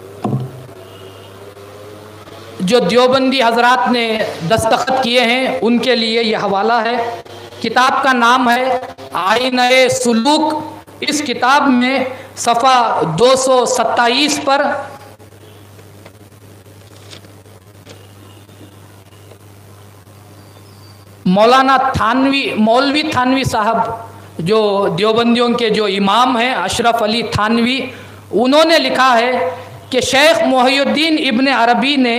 جو دیوبندی حضرات نے دستخط کیے ہیں ان کے لیے یہ حوالہ ہے، کتاب کا نام ہے آئینہ سلوک۔ اس کتاب میں صفحہ 227 پر مولوی تھانوی صاحب جو دیوبندیوں کے جو امام ہیں اشرف علی تھانوی، انہوں نے لکھا ہے کہ شیخ محی الدین ابن عربی نے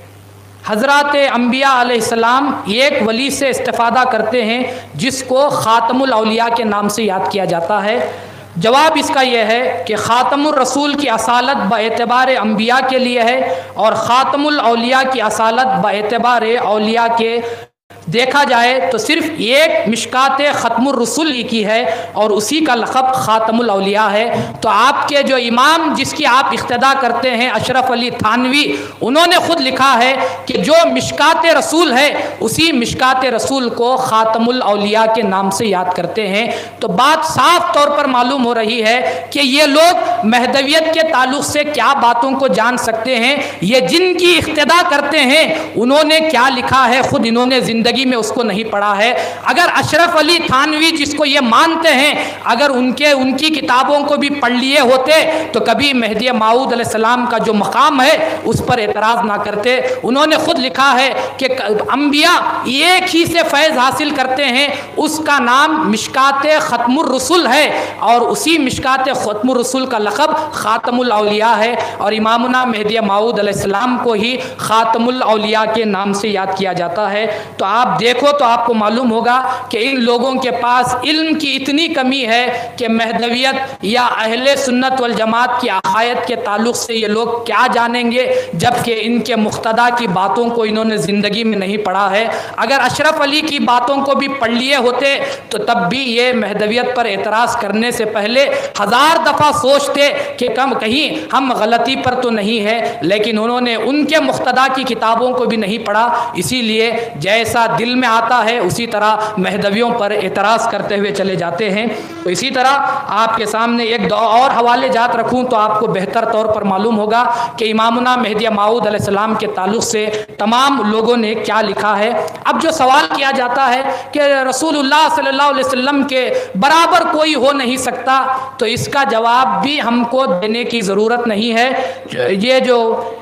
حضرات انبیاء علیہ السلام ایک ولی سے استفادہ کرتے ہیں جس کو خاتم الاولیاء کے نام سے یاد کیا جاتا ہے۔ جواب اس کا یہ ہے کہ خاتم الرسول کی اصالت باعتبار انبیاء کے لیے ہے، اور خاتم الاولیاء کی اصالت باعتبار اولیاء کے دیکھا جائے تو صرف ایک مشکات ختم الرسول کی ہے اور اسی کا لقب خاتم الاولیاء ہے۔ تو آپ کے جو امام جس کی آپ اقتدا کرتے ہیں اشرف علی تھانوی، انہوں نے خود لکھا ہے کہ جو مشکات رسول ہے اسی مشکات رسول کو خاتم الاولیاء کے نام سے یاد کرتے ہیں۔ تو بات صاف طور پر معلوم ہو رہی ہے کہ یہ لوگ مہدویت کے تعلق سے کیا باتوں کو جان سکتے ہیں، یہ جن کی اقتدا کرتے ہیں انہوں نے کیا لکھا ہے خود انہوں نے زندگی میں اس کو نہیں پڑھا ہے۔ اگر اشرف علی تھانوی جس کو یہ مانتے ہیں اگر ان کی کتابوں کو بھی پڑھ لیے ہوتے تو کبھی مہدی موعود علیہ السلام کا جو مقام ہے اس پر اعتراض نہ کرتے۔ انہوں نے خود لکھا ہے کہ انبیاء ایک ہی سے فیض حاصل کرتے ہیں، اس کا نام مشکات ختم الرسول ہے، اور اسی مشکات ختم الرسول کا لقب خاتم الاولیاء ہے، اور امامنا مہدی موعود علیہ السلام کو ہی خاتم الاولیاء کے نام سے یاد کیا جاتا ہے۔ تو آپ دیکھو تو آپ کو معلوم ہوگا کہ ان لوگوں کے پاس علم کی اتنی کمی ہے کہ مہدویت یا اہل سنت والجماعت کی عقائد کے تعلق سے یہ لوگ کیا جانیں گے، جبکہ ان کے مقتدا کی باتوں کو انہوں نے زندگی میں نہیں پڑھا ہے۔ اگر اشرف علی کی باتوں کو بھی پڑھ لیے ہوتے تو تب بھی یہ مہدویت پر اعتراض کرنے سے پہلے 1000 دفعہ سوچتے کہ کہیں ہم غلطی پر تو نہیں ہے، لیکن انہوں نے ان کے مقتدا کی کتابوں کو بھی نہیں پڑھا، اسی لیے جیسا دل میں آتا ہے اسی طرح مہدویوں پر اعتراض کرتے ہوئے چلے جاتے ہیں۔ تو اسی طرح آپ کے سامنے ایک دو اور حوالے جات رکھوں تو آپ کو بہتر طور پر معلوم ہوگا کہ امامنا مہدی موعود علیہ السلام کے تعلق سے تمام لوگوں نے کیا لکھا ہے۔ اب جو سوال کیا جاتا ہے کہ رسول اللہ صلی اللہ علیہ وسلم کے برابر کوئی ہو نہیں سکتا، تو اس کا جواب بھی ہم کو دینے کی ضرورت نہیں ہے۔ یہ جو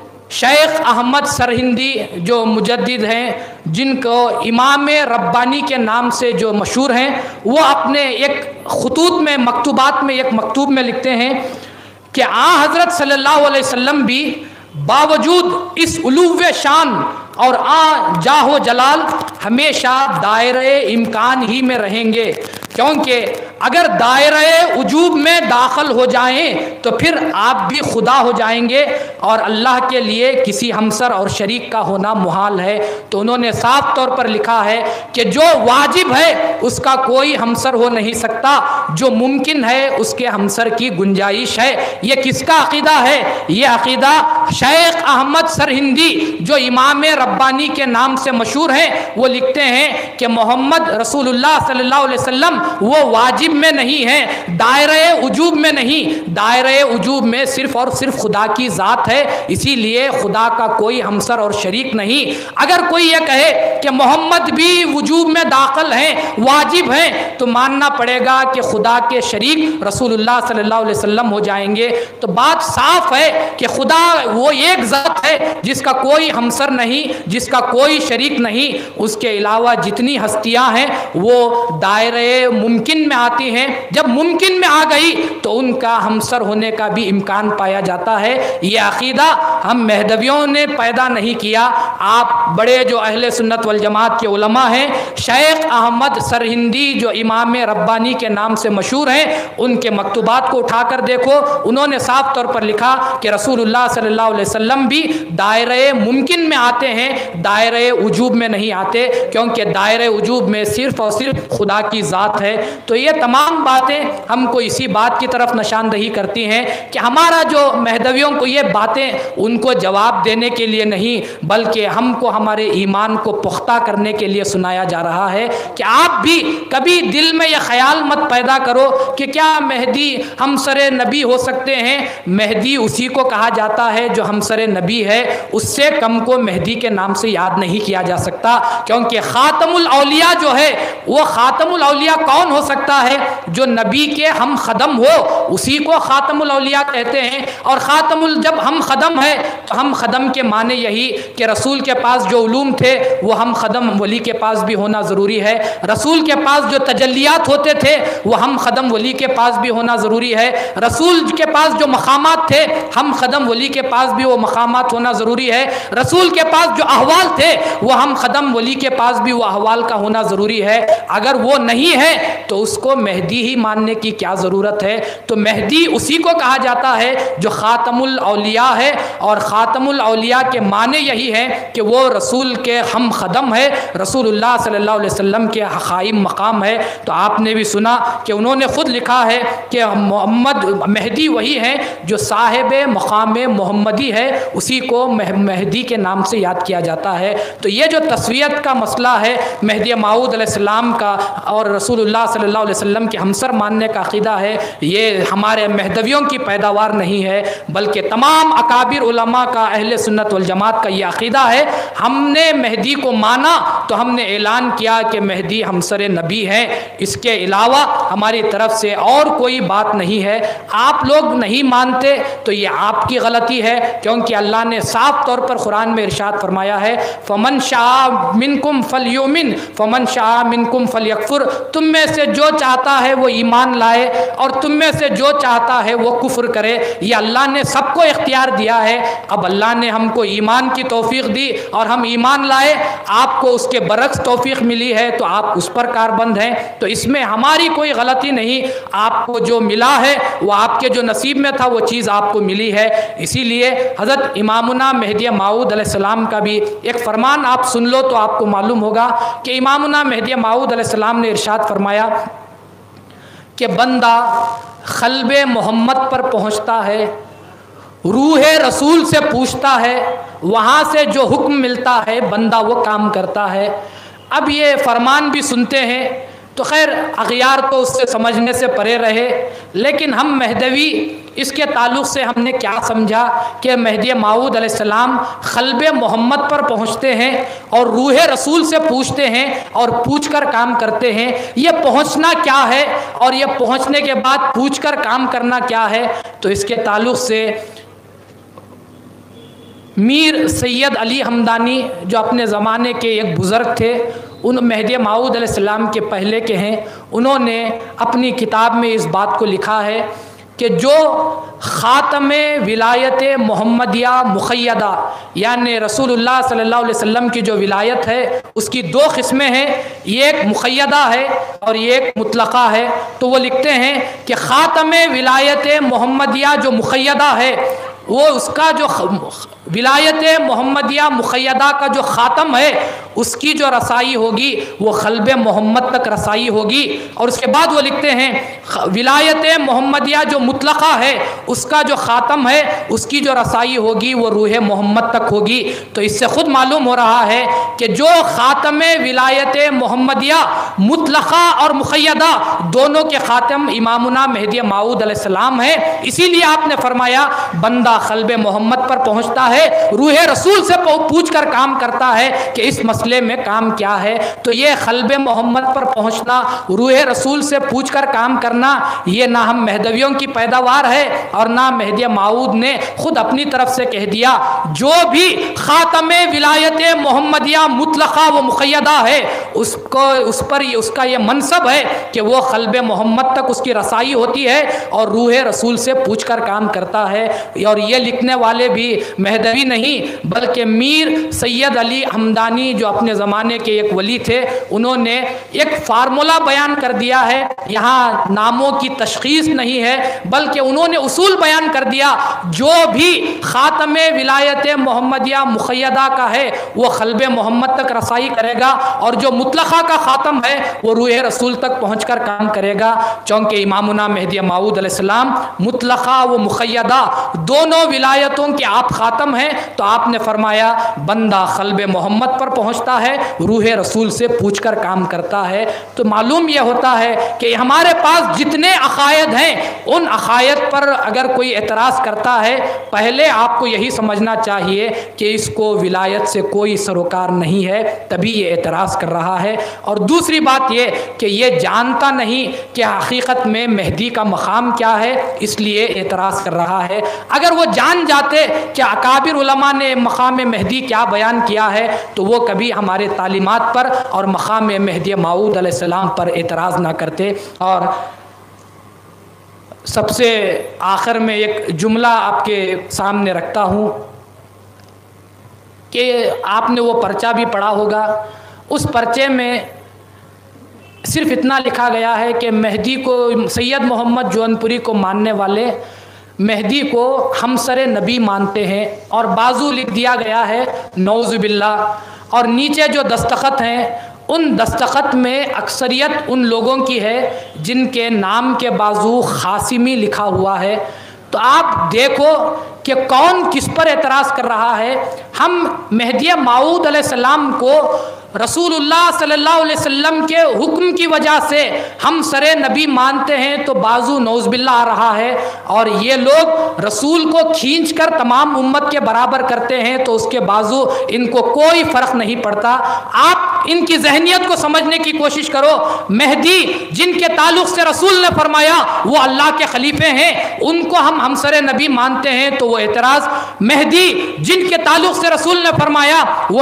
شیخ احمد سرہندی جو مجدد ہیں، جن کو امام ربانی کے نام سے جو مشہور ہیں، وہ اپنے ایک خطوط میں مکتوبات میں ایک مکتوب میں لکھتے ہیں کہ حضرت صلی اللہ علیہ وسلم بھی باوجود اس علو شان اور جاہ و جلال ہمیشہ دائرہ امکان ہی میں رہیں گے، کیونکہ اگر دائرہ وجوب میں داخل ہو جائیں تو پھر آپ بھی خدا ہو جائیں گے اور اللہ کے لیے کسی ہمسر اور شریک کا ہونا محال ہے۔ تو انہوں نے صاف طور پر لکھا ہے کہ جو واجب ہے اس کا کوئی ہمسر ہو نہیں سکتا، جو ممکن ہے اس کے ہمسر کی گنجائش ہے۔ یہ کس کا عقیدہ ہے؟ یہ عقیدہ شیخ احمد سرہندی جو امام ربانی کے نام سے مشہور ہیں، وہ لکھتے ہیں کہ محمد رسول اللہ صلی اللہ علیہ وسلم وہ واجب میں نہیں ہے، دائرہ وجوب میں نہیں، دائرہ وجوب میں صرف اور صرف خدا کی ذات ہے، اسی لیے خدا کا کوئی ہمسر اور شریک نہیں۔ اگر کوئی یہ کہے کہ محمد بھی وجوب میں داخل ہیں، واجب ہیں، تو ماننا پڑے گا کہ خدا کے شریک رسول اللہ صلی اللہ علیہ وسلم ہو جائیں گے۔ تو بات صاف ہے کہ خدا وہ ایک ذات ہے جس کا کوئی ہمسر نہیں، جس کا کوئی شریک نہیں، اس کے علاوہ جتنی ہستیاں ہیں وہ دائرے ممکن میں آتی ہیں۔ جب ممکن میں آ گئی تو ان کا ہمسر ہونے کا بھی امکان پایا جاتا ہے۔ یہ عقیدہ ہم مہدویوں نے پیدا نہیں کیا، آپ بڑے جو اہل سنت والجماعت کے علماء ہیں، شیخ احمد سرہندی جو امام ربانی کے نام سے مشہور ہیں، ان کے مکتوبات کو اٹھا کر دیکھو، انہوں نے صاف طور پر لکھا کہ رسول اللہ صلی اللہ علیہ وسلم بھی دائرہ ممکن میں آتے ہیں، دائرہ وجوب میں نہیں آتے، کیونکہ دائرہ وجوب میں صرف اور صرف خدا کی ذات ہے۔ تو یہ تمام باتیں ہم کو اسی بات کی طرف نشاندہی کرتی ہیں کہ ہمارا جو مہدویوں کو یہ باتیں ان کو جواب دینے کے لیے نہیں، بلکہ ہم کو ہمارے ایمان کو پختہ کرنے کے لیے سنایا جا رہا ہے کہ آپ بھی کبھی دل میں یہ خیال مت پیدا کرو کہ کیا مہدی ہمسر نبی ہو سکتے ہیں۔ مہدی اسی کو کہا جاتا ہے جو ہمسر نبی ہے، اس سے کم کو مہدی کے نام سے یاد نہیں کیا جا سکتا، کیونکہ خاتم الاولیاء جو ہے وہ خاتم الاولیاء کون ہو سکتا ہے؟ جو نبی کے ہم خدم ہو، اسی کو خاتم الاولیاء کہتے ہیں۔ اور جب ہم خدم ہے تو ہم خدم کے معنی یہی کہ رسول کے پاس جو علوم تھے وہ ہم خدم ولی کے پاس بھی ہونا ضروری ہے، رسول کے پاس جو تجلیات ہوتے تھے وہ ہم خدم ولی کے پاس بھی ہونا ضروری ہے، رسول کے پاس جو مقامات تھے ہم خدم ولی کے پاس بھی وہ مقامات ہونا ضروری ہے، رسول کے پاس جو احوال تھے وہ ہم خدم ولی کے پاس بھی وہ احوال کا ہونا ضروری ہے۔ اگر وہ نہیں ہے تو اس کو مہدی ہی ماننے کی کیا ضرورت ہے؟ تو مہدی اسی کو کہا جاتا ہے جو خاتم الاولیاء ہے، اور خاتم الاولیاء کے معنی یہی ہے کہ وہ رسول کے ہم خدم ہے، رسول اللہ صلی اللہ علیہ وسلم کے قائم مقام ہے۔ تو آپ نے بھی سنا کہ انہوں نے خود لکھا ہے کہ محمد مہدی وہی ہے جو صاحب مقام محمدی ہے، اسی کو مہدی کے نام سے یاد کیا جاتا ہے۔ تو یہ جو تسویت کا مسئلہ ہے مہدی موعود علیہ السلام کا اور رسول اللہ صلی اللہ علیہ وسلم کے ہمسر ماننے کا عقیدہ ہے، یہ ہمارے مہدویوں کی پیداوار نہیں ہے، بلکہ تمام اکابر علماء کا، اہل سنت والجماعت کا یہ عقیدہ ہے۔ ہم نے مہدی کو مانا تو ہم نے اعلان کیا کہ مہدی ہمسر نبی ہے، اس کے علاوہ ہماری طرف سے اور کوئی بات نہیں ہے۔ آپ لوگ نہیں مانتے تو یہ آپ کی غلطی ہے، کیونکہ اللہ نے صاف طور پر قرآن میں ارشاد فرمایا ہے فمن شاء منکم فلیؤمن فمن شاء منکم فلیکفر، تم میں سے جو چاہتا ہے وہ ایمان لائے اور تم میں سے جو چاہتا ہے وہ کفر کرے۔ یہ اللہ نے سب کو اختیار دیا ہے۔ اب اللہ نے ہم کو ایمان کی توفیق دی اور ہم ایمان لائے، آپ کو اس کے برعکس توفیق ملی ہے تو آپ اس پر کاربند ہیں، تو اس میں ہماری کوئی غلطی نہیں۔ آپ کو جو ملا ہے وہ آپ کے جو نصیب میں تھا وہ چیز آپ کو ملی ہے۔ اسی لیے حضرت امامنا مہدی موعود علیہ السلام کا بھی ایک فرمان آپ سن لو تو آپ کو معلوم ہوگا کہ امامنا مہدی موعود علیہ السلام نے ارشاد فرمایا کہ بندہ قلب محمد پر پہنچتا ہے، روح رسول سے پوچھتا ہے، وہاں سے جو حکم ملتا ہے بندہ وہ کام کرتا ہے۔ اب یہ فرمان بھی سنتے ہیں تو خیر اغیار تو اس سے سمجھنے سے پرے رہے، لیکن ہم مہدوی اس کے تعلق سے ہم نے کیا سمجھا کہ مہدی موعود علیہ السلام قلب محمد پر پہنچتے ہیں اور روح رسول سے پوچھتے ہیں اور پوچھ کر کام کرتے ہیں۔ یہ پہنچنا کیا ہے اور یہ پہنچنے کے بعد پوچھ کر کام کرنا کیا ہے؟ تو اس کے تعلق سے میر سید علی حمدانی جو اپنے زمانے کے ایک بزرگ تھے، ان مہدی موعود علیہ السلام کے پہلے کے ہیں، انہوں نے اپنی کتاب میں اس بات کو لکھا ہے کہ جو خاتم ولایت محمدیہ مقیدہ یعنی رسول اللہ صلی اللہ علیہ وسلم کی جو ولایت ہے اس کی دو قسمیں ہیں، یہ ایک مقیدہ ہے اور یہ ایک مطلقہ ہے۔ تو وہ لکھتے ہیں کہ خاتم ولایت محمدیہ جو مقیدہ ہے وہ اس کا جو ولایت محمدیہ مقیدہ کا جو خاتم ہے اس کی جو رسائی ہوگی وہ قلب محمد تک رسائی ہوگی۔ اور اس کے بعد وہ لکھتے ہیں ولایت محمدیہ جو مطلقہ ہے اس کا جو خاتم ہے اس کی جو رسائی ہوگی وہ روح محمد تک ہوگی۔ تو اس سے خود معلوم ہو رہا ہے کہ جو خاتم ولایت محمدیہ مطلقہ اور مقیدہ دونوں کے خاتم امامنا مہدی موعود علیہ السلام ہے، اسی لیے آپ نے فرمایا بندہ قلب محمد پر پہنچتا ہے، روح رسول سے پوچھ کر کام کرتا ہے کہ اس مسئلے میں کام کیا ہے۔ تو یہ قلب محمد پر پہنچنا، روح رسول سے پوچھ کر کام کرنا، یہ نہ ہم مہدویوں کی پیداوار ہے اور نہ مہدی موعود نے خود اپنی طرف سے کہہ دیا۔ جو بھی خاتم ولایت محمدیہ مطلقہ و مقیدہ ہے اس پر اس کا یہ منصب ہے کہ وہ قلب محمد تک اس کی رسائی ہوتی ہے اور روح رسول سے پوچھ کر کام کرتا ہے۔ اور یہ لکھنے والے بھی مہدوی نہیں بلکہ میر سید علی حمدانی جو اپنے زمانے کے ایک ولی تھے، انہوں نے ایک فارمولا بیان کر دیا ہے۔ یہاں ناموں کی تشخیص نہیں ہے بلکہ انہوں نے اصول بیان کر دیا، جو بھی خاتم ولایت محمدیہ مقیدہ کا ہے وہ قلب محمد تک رسائی کرے گا، اور جو مطلقہ کا خاتم ہے وہ روح رسول تک پہنچ کر کام کرے گا۔ چونکہ امامنا مہدی موعود علیہ السلام مطلقہ و مقیدہ دونوں ولایتوں کے آپ خاتم ہیں، تو آپ نے فرمایا بندہ قلب محمد پر پہنچتا ہے، روح رسول سے پوچھ کر کام کرتا ہے۔ تو معلوم یہ ہوتا ہے کہ ہمارے پاس جتنے عقائد ہیں ان عقائد پر اگر کوئی اعتراض کرتا ہے، پہلے آپ کو یہی سمجھنا چاہیے کہ اس کو ولایت سے کوئی سروکار نہیں ہے، تبھی یہ اعتراض کر رہا ہے۔ اور دوسری بات یہ کہ یہ جانتا نہیں کہ حقیقت میں مہدی کا مقام کیا ہے، اس لیے اعتراض کر رہا ہے۔ اگر وہ جان جاتے کہ اکابر علماء نے مقام مہدی کیا بیان کیا ہے تو وہ کبھی ہمارے تعلیمات پر اور مقام مہدی موعود علیہ السلام پر اعتراض نہ کرتے۔ اور سب سے آخر میں ایک جملہ آپ کے سامنے رکھتا ہوں کہ آپ نے وہ پرچہ بھی پڑھا ہوگا، اس پرچے میں صرف اتنا لکھا گیا ہے کہ مہدی کو، سید محمد جونپوری کو ماننے والے مہدی کو ہمسر نبی مانتے ہیں، اور بازو لکھ دیا گیا ہے نعوذ باللہ، اور نیچے جو دستخط ہیں ان دستخط میں اکثریت ان لوگوں کی ہے جن کے نام کے بازو قاسمی لکھا ہوا ہے۔ تو آپ دیکھو کہ کون کس پر اعتراض کر رہا ہے۔ ہم مہدی موعود علیہ السلام کو رسول اللہ صلی اللہ علیہ وسلم کے حکم کی وجہ سے ہم سر نبی مانتے ہیں تو بازو نعوذ باللہ آ رہا ہے، اور یہ لوگ رسول کو کھینچ کر تمام امت کے برابر کرتے ہیں تو اس کے بازو ان کو کوئی فرق نہیں پڑتا۔ آپ ان کی ذہنیت کو سمجھنے کی کوشش کرو۔ مہدی جن کے تعلق سے رسول نے فرمایا وہ اللہ کے خلیفے ہیں، ان کو ہم ہمسر نبی مانتے ہیں تو وہ اعتراض۔ مہدی جن کے تعلق سے رسول نے فرمایا وہ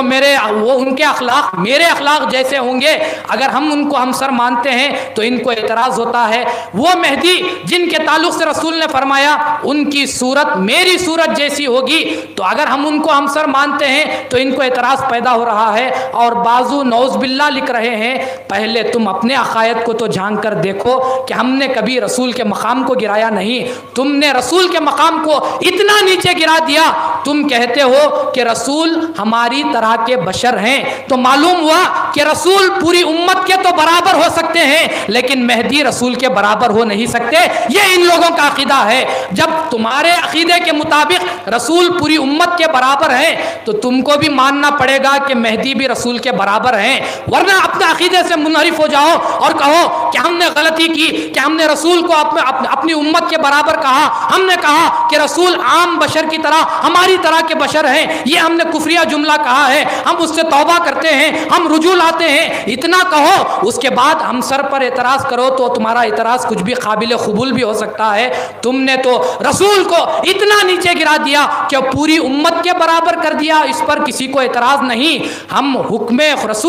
ان کے اخلاق میرے اخلاق جیسے ہوں گے، اگر ہم ان کو ہمسر مانتے ہیں تو ان کو اعتراض ہوتا ہے۔ وہ مہدی جن کے تعلق سے رسول نے فرمایا ان کی صورت میری صورت جیسی ہوگی، تو اگر ہم ان کو ہمسر مانتے ہیں تو ان کو اعتراض پیدا ہو رہا ہے، اور بازو نعوذ باللہ لکھ رہے ہیں۔ پہلے تم اپنے عقائد کو تو جھانک کر دیکھو کہ ہم نے کبھی رسول کے مقام کو گرایا نہیں، تم نے رسول کے مقام کو اتنا نیچے گرا دیا۔ تم کہتے ہو کہ رسول ہماری طرح کے بشر ہیں، تو معلوم ہوا کہ رسول پوری امت کے تو برابر ہو سکتے ہیں لیکن مہدی رسول کے برابر ہو نہیں سکتے۔ یہ ان لوگوں کا عقیدہ ہے۔ جب تمہارے عقیدے کے مطابق رسول پوری امت کے برابر ہیں تو تم کو بھی ماننا پڑے گا کہ مہدی بھی رسول کے برابر ہیں، ورنہ اپنے عقیدے سے منحرف ہو جاؤ اور کہو کہ ہم نے غلطی کی کہ ہم نے رسول کو اپنی امت کے برابر کہا، ہم نے کہا کہ رسول عام بشر کی طرح ہماری طرح کے بشر ہیں، یہ ہم نے کفریہ جملہ کہا ہے، ہم اس سے توبہ کرتے ہیں، ہم رجوع لاتے ہیں۔ اتنا کہو، اس کے بعد ہم سر پر اعتراض کرو تو تمہارا اعتراض کچھ بھی قابل قبول بھی ہو سکتا ہے۔ تم نے تو رسول کو اتنا نیچے گرا دیا کہ پوری امت کے برابر کر دیا، اس پر کسی کو اعتراض نہیں۔ ہم حکم رسول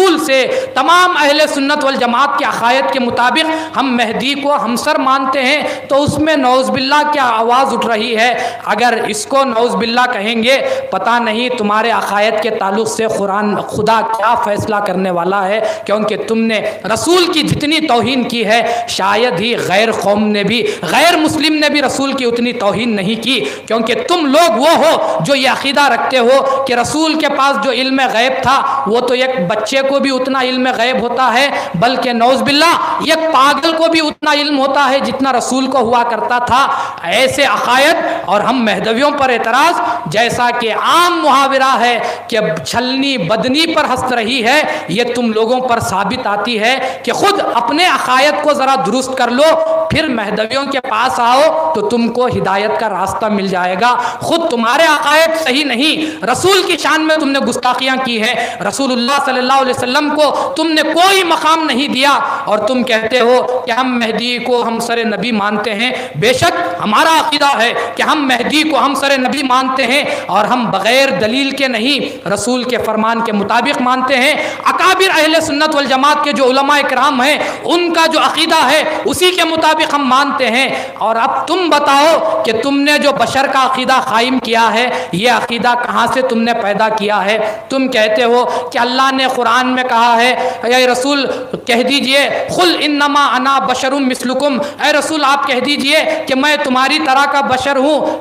رسول سے، تمام اہل سنت والجماعت کے عقائد کے مطابق ہم مہدی کو ہمسر مانتے ہیں، تو اس میں نعوذ باللہ کیا آواز اٹھ رہی ہے؟ اگر اس کو نعوذ باللہ کہیں گے، پتہ نہیں تمہارے عقائد کے تعلق سے قرآن خدا کیا فیصلہ کرنے والا ہے، کیونکہ تم نے رسول کی جتنی توہین کی ہے شاید ہی غیر قوم نے بھی، غیر مسلم نے بھی رسول کی اتنی توہین نہیں کی، کیونکہ تم لوگ وہ ہو جو یہ عقیدہ رکھتے ہو کہ رسول کے پاس جو علم غیب تھا وہ تو ایک بچے کو بھی اتنا علم غیب ہوتا ہے، بلکہ نعوذ باللہ ایک پاگل کو بھی اتنا علم ہوتا ہے جتنا رسول کو ہوا کرتا تھا۔ ایسے عقائد اور ہم مہدویوں پر اعتراض، جیسا کہ عام محاورہ ہے کہ چھلنی بدنی پر ہنس رہی ہے، یہ تم لوگوں پر ثابت آتی ہے کہ خود اپنے عقائد کو ذرا درست کر لو، پھر مہدویوں کے پاس آؤ تو تم کو ہدایت کا راستہ مل جائے گا۔ خود تمہارے عقائد صحیح نہیں، رسول کی شان میں تم نے گستاخیاں کی ہیں، رسول اللہ صلی اللہ علیہ وسلم کو تم نے کوئی مقام نہیں دیا، اور تم کہتے ہو کہ ہم مہدی کو ہم سر نبی مانتے ہیں۔ بے شک ہمارا عقیدہ ہے کہ ہم مہدی کو ہم سر نبی مانتے ہیں، اور ہم بغیر دلیل کے نہیں، رسول کے فرمان کے مطابق مانتے ہیں۔ اکابر اہل سنت والجماعت کے جو علماء کرام ہیں ان کا جو عقیدہ ہے اسی کے مطابق ہم مانتے ہیں۔ اور اب تم بتاؤ کہ تم نے جو بشر کا عقیدہ قائم کیا ہے یہ عقیدہ کہاں سے تم نے پیدا کیا ہے؟ تم کہتے ہو کہ اللہ نے قرآن میں کہا ہے، اے رسول کہہ دیجئے قل انما انا بشر مثلکم، اے رسول آپ کہہ دیجئے کہ میں تمہاری طرح کا بشر ہوں۔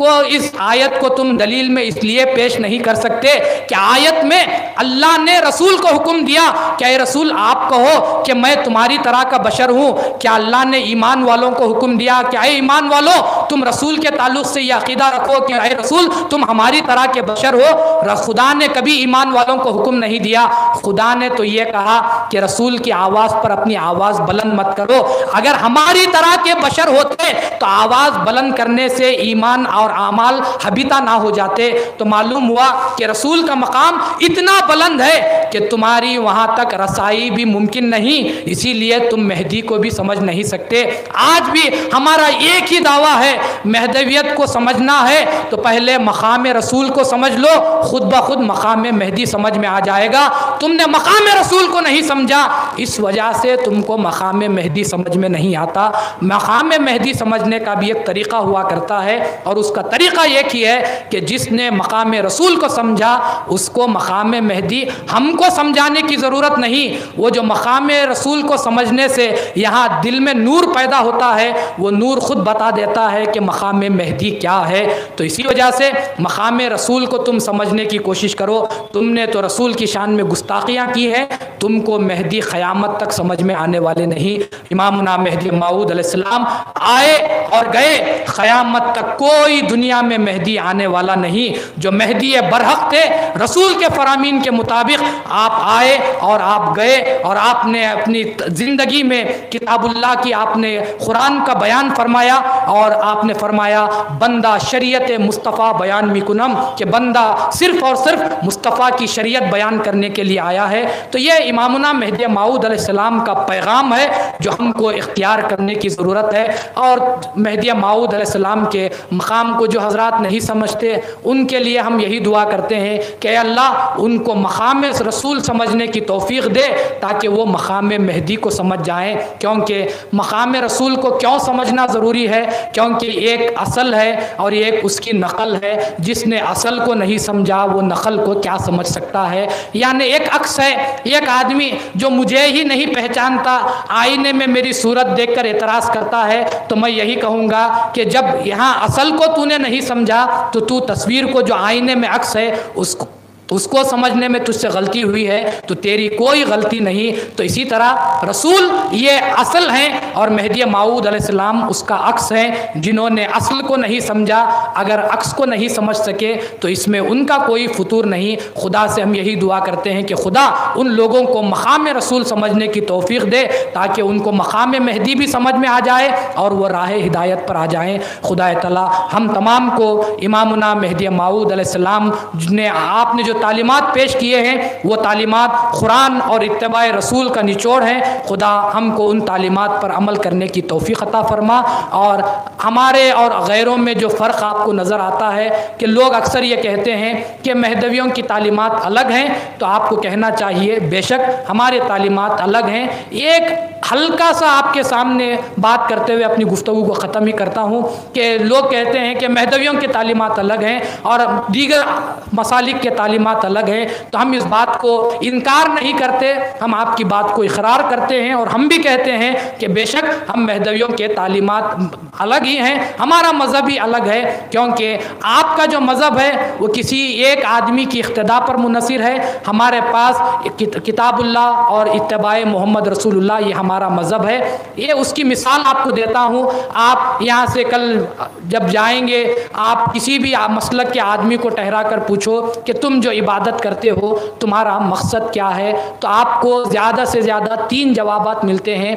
اس آیت کو تم دلیل میں اس لیے پیش نہیں کر سکتے کہ آیت میں اللہ نے رسول کو حکم دیا کہ اے رسول آپ کہو کہ میں تمہاری طرح کا بشر ہوں۔ کیا اللہ نے ایمان والوں کو حکم دیا کہ اے ایمان والو تم رسول کے تعلق سے یہ عقیدہ رکھو کہ اے رسول تم ہماری طرح کے بشر ہو؟ خدا نے کبھی ایمان والوں کو حکم نہیں دیا، خدا نے تو یہ کہا کہ رسول کی آواز پر اپنی آواز بلند مت کرو۔ اگر ہماری طرح کے بشر ہوتے تو آواز بلند کرنے سے ایمان اور اعمال حبیطہ نہ ہو جاتے۔ تو معلوم ہوا کہ رسول کا مقام اتنا بلند ہے کہ تمہاری وہاں تک رسائی بھی ممکن نہیں، اسی لیے تم مہدی کو بھی سمجھ نہیں سکتے۔ آج بھی ہمارا ایک ہی دعویٰ ہے، مہدویت کو سمجھنا ہے تو پہلے مقام رسول کو سمجھ لو، خود بخود مقام مہدی سمجھ میں آ جائے گا۔ تم نے مقام رسول کو نہیں سمجھا، اس وجہ سے تم کو مقام مہدی سمجھ میں نہیں آتا۔ مقام مہدی سمجھنے کا بھی ایک طریقہ ہوا کرتا ہے، اور اس کا طریقہ ایک ہی ہے کہ جس نے مقام رسول کو سمجھا اس کو مقام مہدی ہم کو سمجھانے کی ضرورت نہیں۔ وہ جو مقام رسول کو سمجھنے سے یہاں دل میں نور پیدا ہوتا ہے، وہ نور خود بتا دیتا ہے کہ مقام مہدی کیا ہے۔ تو اسی وجہ سے مقام رسول کو تم سمجھنے کی کوشش کرو۔ تم نے تو رسول کی شان میں گستاخیاں کی ہے، تم کو مہدی قیامت تک سمجھ میں آنے والے نہیں۔ امامنا مہدی موعود علیہ السلام آئے اور گئے، قیامت تک کوئی دنیا میں مہدی آنے والا نہیں۔ جو مہدی برحق تھے رسول کے فرامین کے مطابق آپ آئے اور آپ گئے، اور آپ نے اپنی زندگی میں کتاب اللہ کی آپ نے قرآن کا بیان فرمایا، اور آپ نے فرمایا بندہ شریعت مصطفیٰ بیان میکنم، کہ بندہ صرف اور صرف مصطفیٰ کی شریعت بیان کرنے کے لیے آیا ہے۔ تو یہ امامنا مہدی موعود علیہ السلام کا پیغام ہے جو ہم کو اختیار کرنے کی ضرورت ہے۔ اور مہدی موعود علیہ السلام کے مقام کو جو حضرات نہیں سمجھتے ان کے لیے ہم یہی دعا کرتے ہیں کہ اے اللہ ان کو مقام رسول سمجھنے کی توفیق دے تاکہ وہ مقام مہدی کو سمجھ جائیں۔ کیونکہ مقام رسول کو کیوں سمجھنا ضروری ہے؟ کیونکہ ایک اصل ہے اور ایک اس کی نقل ہے۔ جس نے اصل کو نہیں سمجھا وہ نقل کو کیا سمجھ سکتا ہے؟ یعنی ایک عکس ہے، ایک آدمی جو مجھے ہی نہیں پہچانتا آئینے میں میری صورت دیکھ کر اعتراض کرتا ہے، تو میں یہی کہوں گا کہ جب یہاں اصل کو تو نے نہیں سمجھا تو تصویر کو جو آئینے میں عکس ہے اس کو سمجھنے میں تجھ سے غلطی ہوئی ہے، تو تیری کوئی غلطی نہیں۔ تو اسی طرح رسول یہ اصل ہیں اور مہدی موعود علیہ السلام اس کا عکس ہیں۔ جنہوں نے اصل کو نہیں سمجھا، اگر عکس کو نہیں سمجھ سکے تو اس میں ان کا کوئی فطور نہیں۔ خدا سے ہم یہی دعا کرتے ہیں کہ خدا ان لوگوں کو مقام رسول سمجھنے کی توفیق دے تاکہ ان کو مقام مہدی بھی سمجھ میں آ جائے اور وہ راہ ہدایت پر آ جائیں۔ خدا تعالی ہم تمام کو امامنا مہدی موعود علیہ السلام نے آپ نے جو तालीमात पेश किए हैं वो तालीमात कुरान और इत्तिबा रसूल का निचोड़ है। खुदा हमको उन तालीमात पर अमल करने की तौफीक अता फरमा। और हमारे और गैरों में जो फ़र्क आपको नज़र आता है कि लोग अक्सर ये कहते हैं कि महदवियों की तालीमात अलग हैं, तो आपको कहना चाहिए बेशक हमारे तालीमात अलग हैं। एक हल्का सा आपके सामने बात करते हुए अपनी गुफ्तगू को ख़त्म ही करता हूँ कि लोग कहते हैं कि महदवियों के तालीमात अलग हैं और दीगर मसालिक के तालीमात अलग हैं, तो हम इस बात को इनकार नहीं करते, हम आपकी बात को इकरार करते हैं और हम भी कहते हैं कि बेशक हम महदवियों के तालीमात अलग ही हैं, हमारा मज़हब ही अलग है, क्योंकि आपका जो मज़हब है वो किसी एक आदमी की इख्तिदा पर मुनसिर है। हमारे पास किताबुल्लाह और इत्तिबा मोहम्मद रसूलुल्लाह ये हमारा मज़हब है। ये उसकी मिसाल आपको देता हूँ। आप यहाँ से कल जब जाएंगे, आप किसी भी मसलक के आदमी को ठहरा कर पूछो कि तुम जो इबादत करते हो तुम्हारा मकसद क्या है, तो आपको ज़्यादा से ज़्यादा 3 जवाबात मिलते हैं।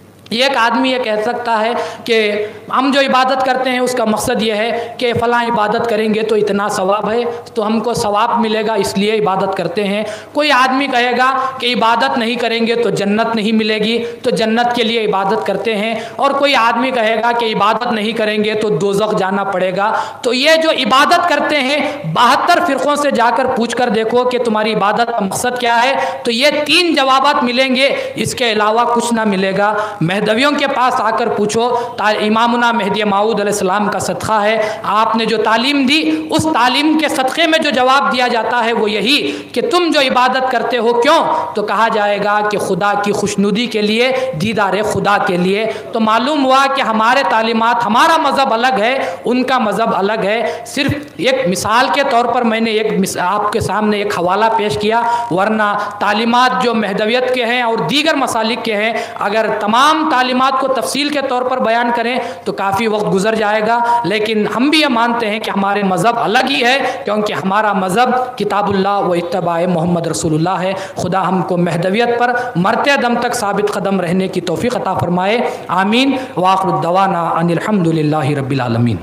एक आदमी ये कह सकता है कि हम जो इबादत करते हैं उसका मकसद ये है कि फ़लाँ इबादत करेंगे तो इतना सवाब है, तो हमको सवाब मिलेगा इसलिए इबादत करते हैं। कोई आदमी कहेगा कि इबादत नहीं करेंगे तो जन्नत नहीं मिलेगी, तो जन्नत के लिए इबादत करते हैं। और कोई आदमी कहेगा कि इबादत नहीं करेंगे तो दोज़ख जाना पड़ेगा। तो ये जो इबादत करते हैं 72 फ़िरक़ों से जाकर पूछ कर देखो कि तुम्हारी इबादत का मकसद क्या है, तो ये 3 जवाबात मिलेंगे, इसके अलावा कुछ ना मिलेगा। महदवियों के पास आकर पूछो, इमामुना मेहदी माऊद अलैहिस्सलाम का सदका है, आपने जो तालीम दी उस तालीम के सदक़े में जो जवाब दिया जाता है वो यही कि तुम जो इबादत करते हो क्यों, तो कहा जाएगा कि खुदा की खुशनुदी के लिए, दीदार खुदा के लिए। तो मालूम हुआ कि हमारे तालीमात, हमारा मज़हब अलग है, उनका मज़हब अलग है। सिर्फ एक मिसाल के तौर पर मैंने आपके सामने एक हवाला पेश किया, वरना तालीमात जो महदवियत के हैं और दीगर मसालिक के हैं, अगर तमाम तालीमात को तफसील के तौर पर बयान करें तो काफ़ी वक्त गुजर जाएगा। लेकिन हम भी ये मानते हैं कि हमारे मज़हब अलग ही है, क्योंकि हमारा मज़हब किताबुल्लाह व इत्तिबा मोहम्मद रसूलुल्लाह है। खुदा हमको महदवियत पर मरते दम तक साबित कदम रहने की तौफीक अता फरमाए। आमीन। व आखिरु दवाना अनिल हम्दुलिल्लाहि रब्बिल आलमीन।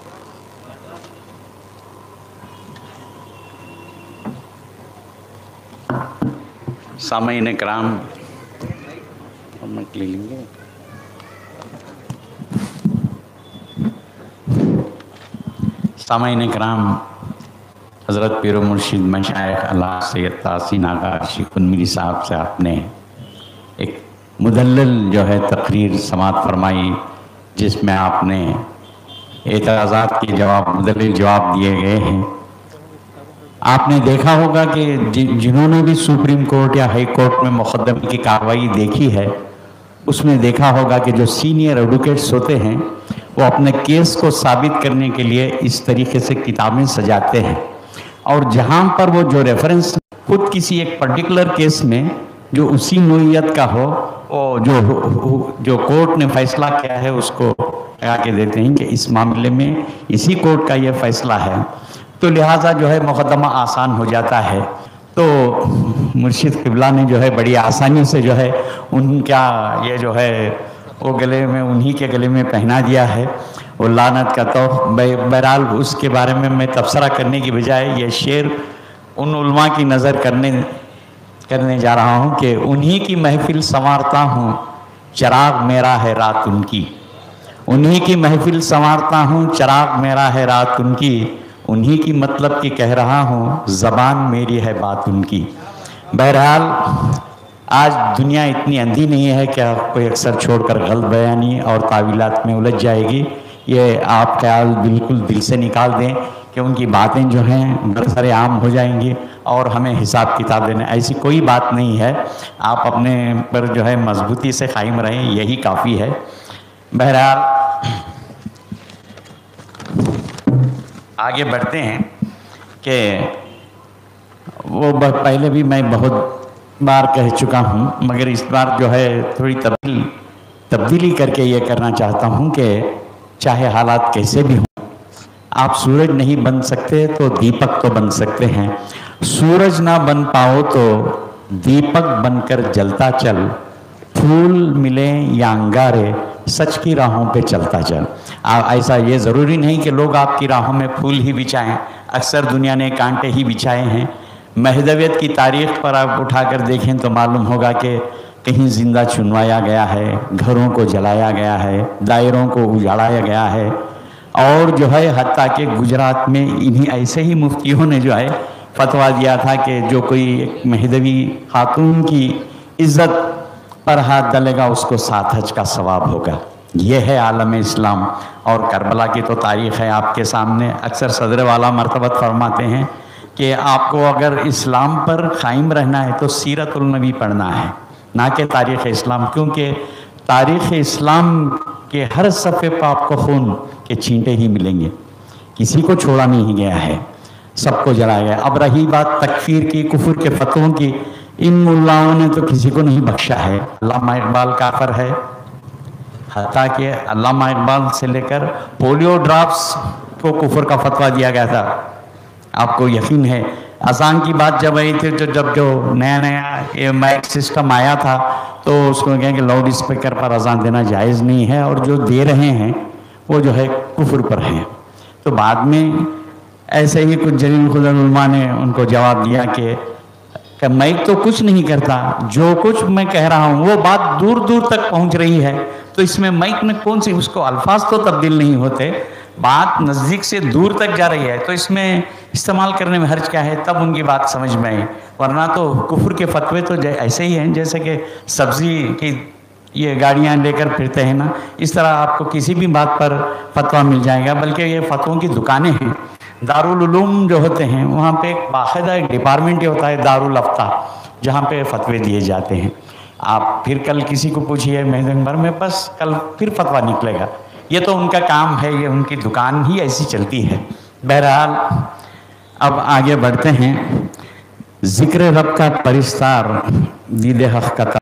सामईन कराम ले लेंगे। सामईन कराम, हज़रत पीर मुर्शिद मशाइख अल्लाह सैयद तासीन आगा शिकुन मीरी साहब से आपने एक मुदल्लल जो है तकरीर समात फरमाई, जिसमें आपने एतराज़ात के जवाब, मुदल्लल जवाब दिए गए हैं। आपने देखा होगा कि जिन्होंने भी सुप्रीम कोर्ट या हाई कोर्ट में मुकदमे की कार्रवाई देखी है, उसमें देखा होगा कि जो सीनियर एडवोकेट्स होते हैं वो अपने केस को साबित करने के लिए इस तरीके से किताबें सजाते हैं, और जहाँ पर वो जो रेफरेंस खुद किसी एक पर्टिकुलर केस में जो उसी नोयत का हो, वो जो कोर्ट ने फैसला किया है उसको लगा के देते हैं कि इस मामले में इसी कोर्ट का ये फैसला है, तो लिहाजा जो है मुकदमा आसान हो जाता है। तो मुर्शिद क़िबला ने जो है बड़ी आसानी से जो है उनका ये जो है वो गले में, उन्हीं के गले में पहना दिया है वो लानत का। तो बहरहाल उसके बारे में मैं तबसरा करने की बजाय ये शेर उन उलमा की नज़र करने जा रहा हूँ कि उन्हीं की महफिल संवारता हूँ, चिराग मेरा है रात उनकी। उन्हीं की महफिल संवारता हूँ, चिराग मेरा है रात उनकी। उन्हीं की मतलब की कह रहा हूँ, ज़बान मेरी है बात उनकी। बहरहाल आज दुनिया इतनी अंधी नहीं है कि कोई अक्सर छोड़कर गलत बयानी और तावीलात में उलझ जाएगी। ये आप ख्याल बिल्कुल दिल से निकाल दें कि उनकी बातें जो हैं बरसरे आम हो जाएंगी और हमें हिसाब किताब देना, ऐसी कोई बात नहीं है। आप अपने पर जो है मजबूती से कायम रहें, यही काफ़ी है। बहरहाल आगे बढ़ते हैं कि वो पहले भी मैं बहुत बार कह चुका हूँ, मगर इस बार जो है थोड़ी तब्दीली करके ये करना चाहता हूँ कि चाहे हालात कैसे भी हों, आप सूरज नहीं बन सकते तो दीपक तो बन सकते हैं। सूरज ना बन पाओ तो दीपक बनकर जलता चल, फूल मिले या अंगारे सच की राहों पे चलता चल। ऐसा ये ज़रूरी नहीं कि लोग आपकी राहों में फूल ही बिछाएं, अक्सर दुनिया ने कांटे ही बिछाए हैं। مہدویت کی تاریخ پر آپ اٹھا کر دیکھیں تو معلوم ہوگا کہ کہیں زندہ چنوایا گیا ہے، گھروں کو جلایا گیا ہے، دائروں کو اجاڑایا گیا ہے، اور جو ہے حتیٰ کہ گجرات میں انہی ایسے ہی مفتیوں نے جو ہے فتویٰ دیا تھا کہ جو کوئی ایک مہدوی خاتون کی عزت پر ہاتھ ڈالے گا اس کو 7 حج کا ثواب ہوگا۔ یہ ہے عالم اسلام۔ اور کربلا کی تو تاریخ ہے آپ کے سامنے۔ اکثر صدر والا مرتبہ فرماتے ہیں کہ آپ کو اگر اسلام پر قائم رہنا ہے تو سیرت النبی پڑھنا ہے، نہ کہ تاریخ اسلام، کیونکہ تاریخ اسلام کے ہر صفحے پہ آپ کو خون کے چھینٹے ہی ملیں گے، کسی کو چھوڑا نہیں گیا ہے، سب کو جلایا گیا۔ اب رہی بات تکفیر کی، کفر کے فتووں کی، ان ملاؤں نے تو کسی کو نہیں بخشا ہے۔ علامہ اقبال کافر ہے، حتیٰ کہ علامہ اقبال سے لے کر پولیو ڈراپس کو کفر کا فتویٰ دیا گیا تھا۔ آپ کو یقین ہے اذان کی بات جب آئی تھی، جب جو نیا یہ مائک سسٹم آیا تھا تو اس کو کہیں کہ لاؤڈ اسپیکر پر اذان دینا جائز نہیں ہے، اور جو دے رہے ہیں وہ جو ہے کفر پر ہیں۔ تو بعد میں ایسے ہی کچھ جلیل القدر علماء نے ان کو جواب دیا کہ مائک تو کچھ نہیں کرتا، جو کچھ میں کہہ رہا ہوں وہ بات دور دور تک پہنچ رہی ہے، تو اس میں مائک میں کون سی، اس کو الفاظ تو تبدیل نہیں ہوتے، بات نزدیک سے دور تک جا رہی ہے، تو اس میں استعمال کرنے میں حرج کیا ہے؟ تب ان کی بات سمجھ میں آئی، ورنہ تو کفر کے فتوے تو ایسے ہی ہیں جیسے کہ سبزی کی یہ گاڑیاں لے کر پھرتے ہیں نا، اس طرح آپ کو کسی بھی بات پر فتویٰ مل جائے گا۔ بلکہ یہ فتووں کی دکانیں ہیں، دارالعلوم جو ہوتے ہیں وہاں پہ ایک باقاعدہ ایک ڈپارٹمنٹ ہوتا ہے دارالافتاء، جہاں پہ فتوے دیے جاتے ہیں۔ آپ پھر کل کسی کو پوچھئے مہدن بھر میں، بس کل پھر فتویٰ نکلے گا۔ یہ تو ان کا کام ہے، یہ ان کی دکان ہی ایسی چلتی ہے۔ بہرحال اب آگے بڑھتے ہیں۔ ذکر رب کا پرستار، دید حق کا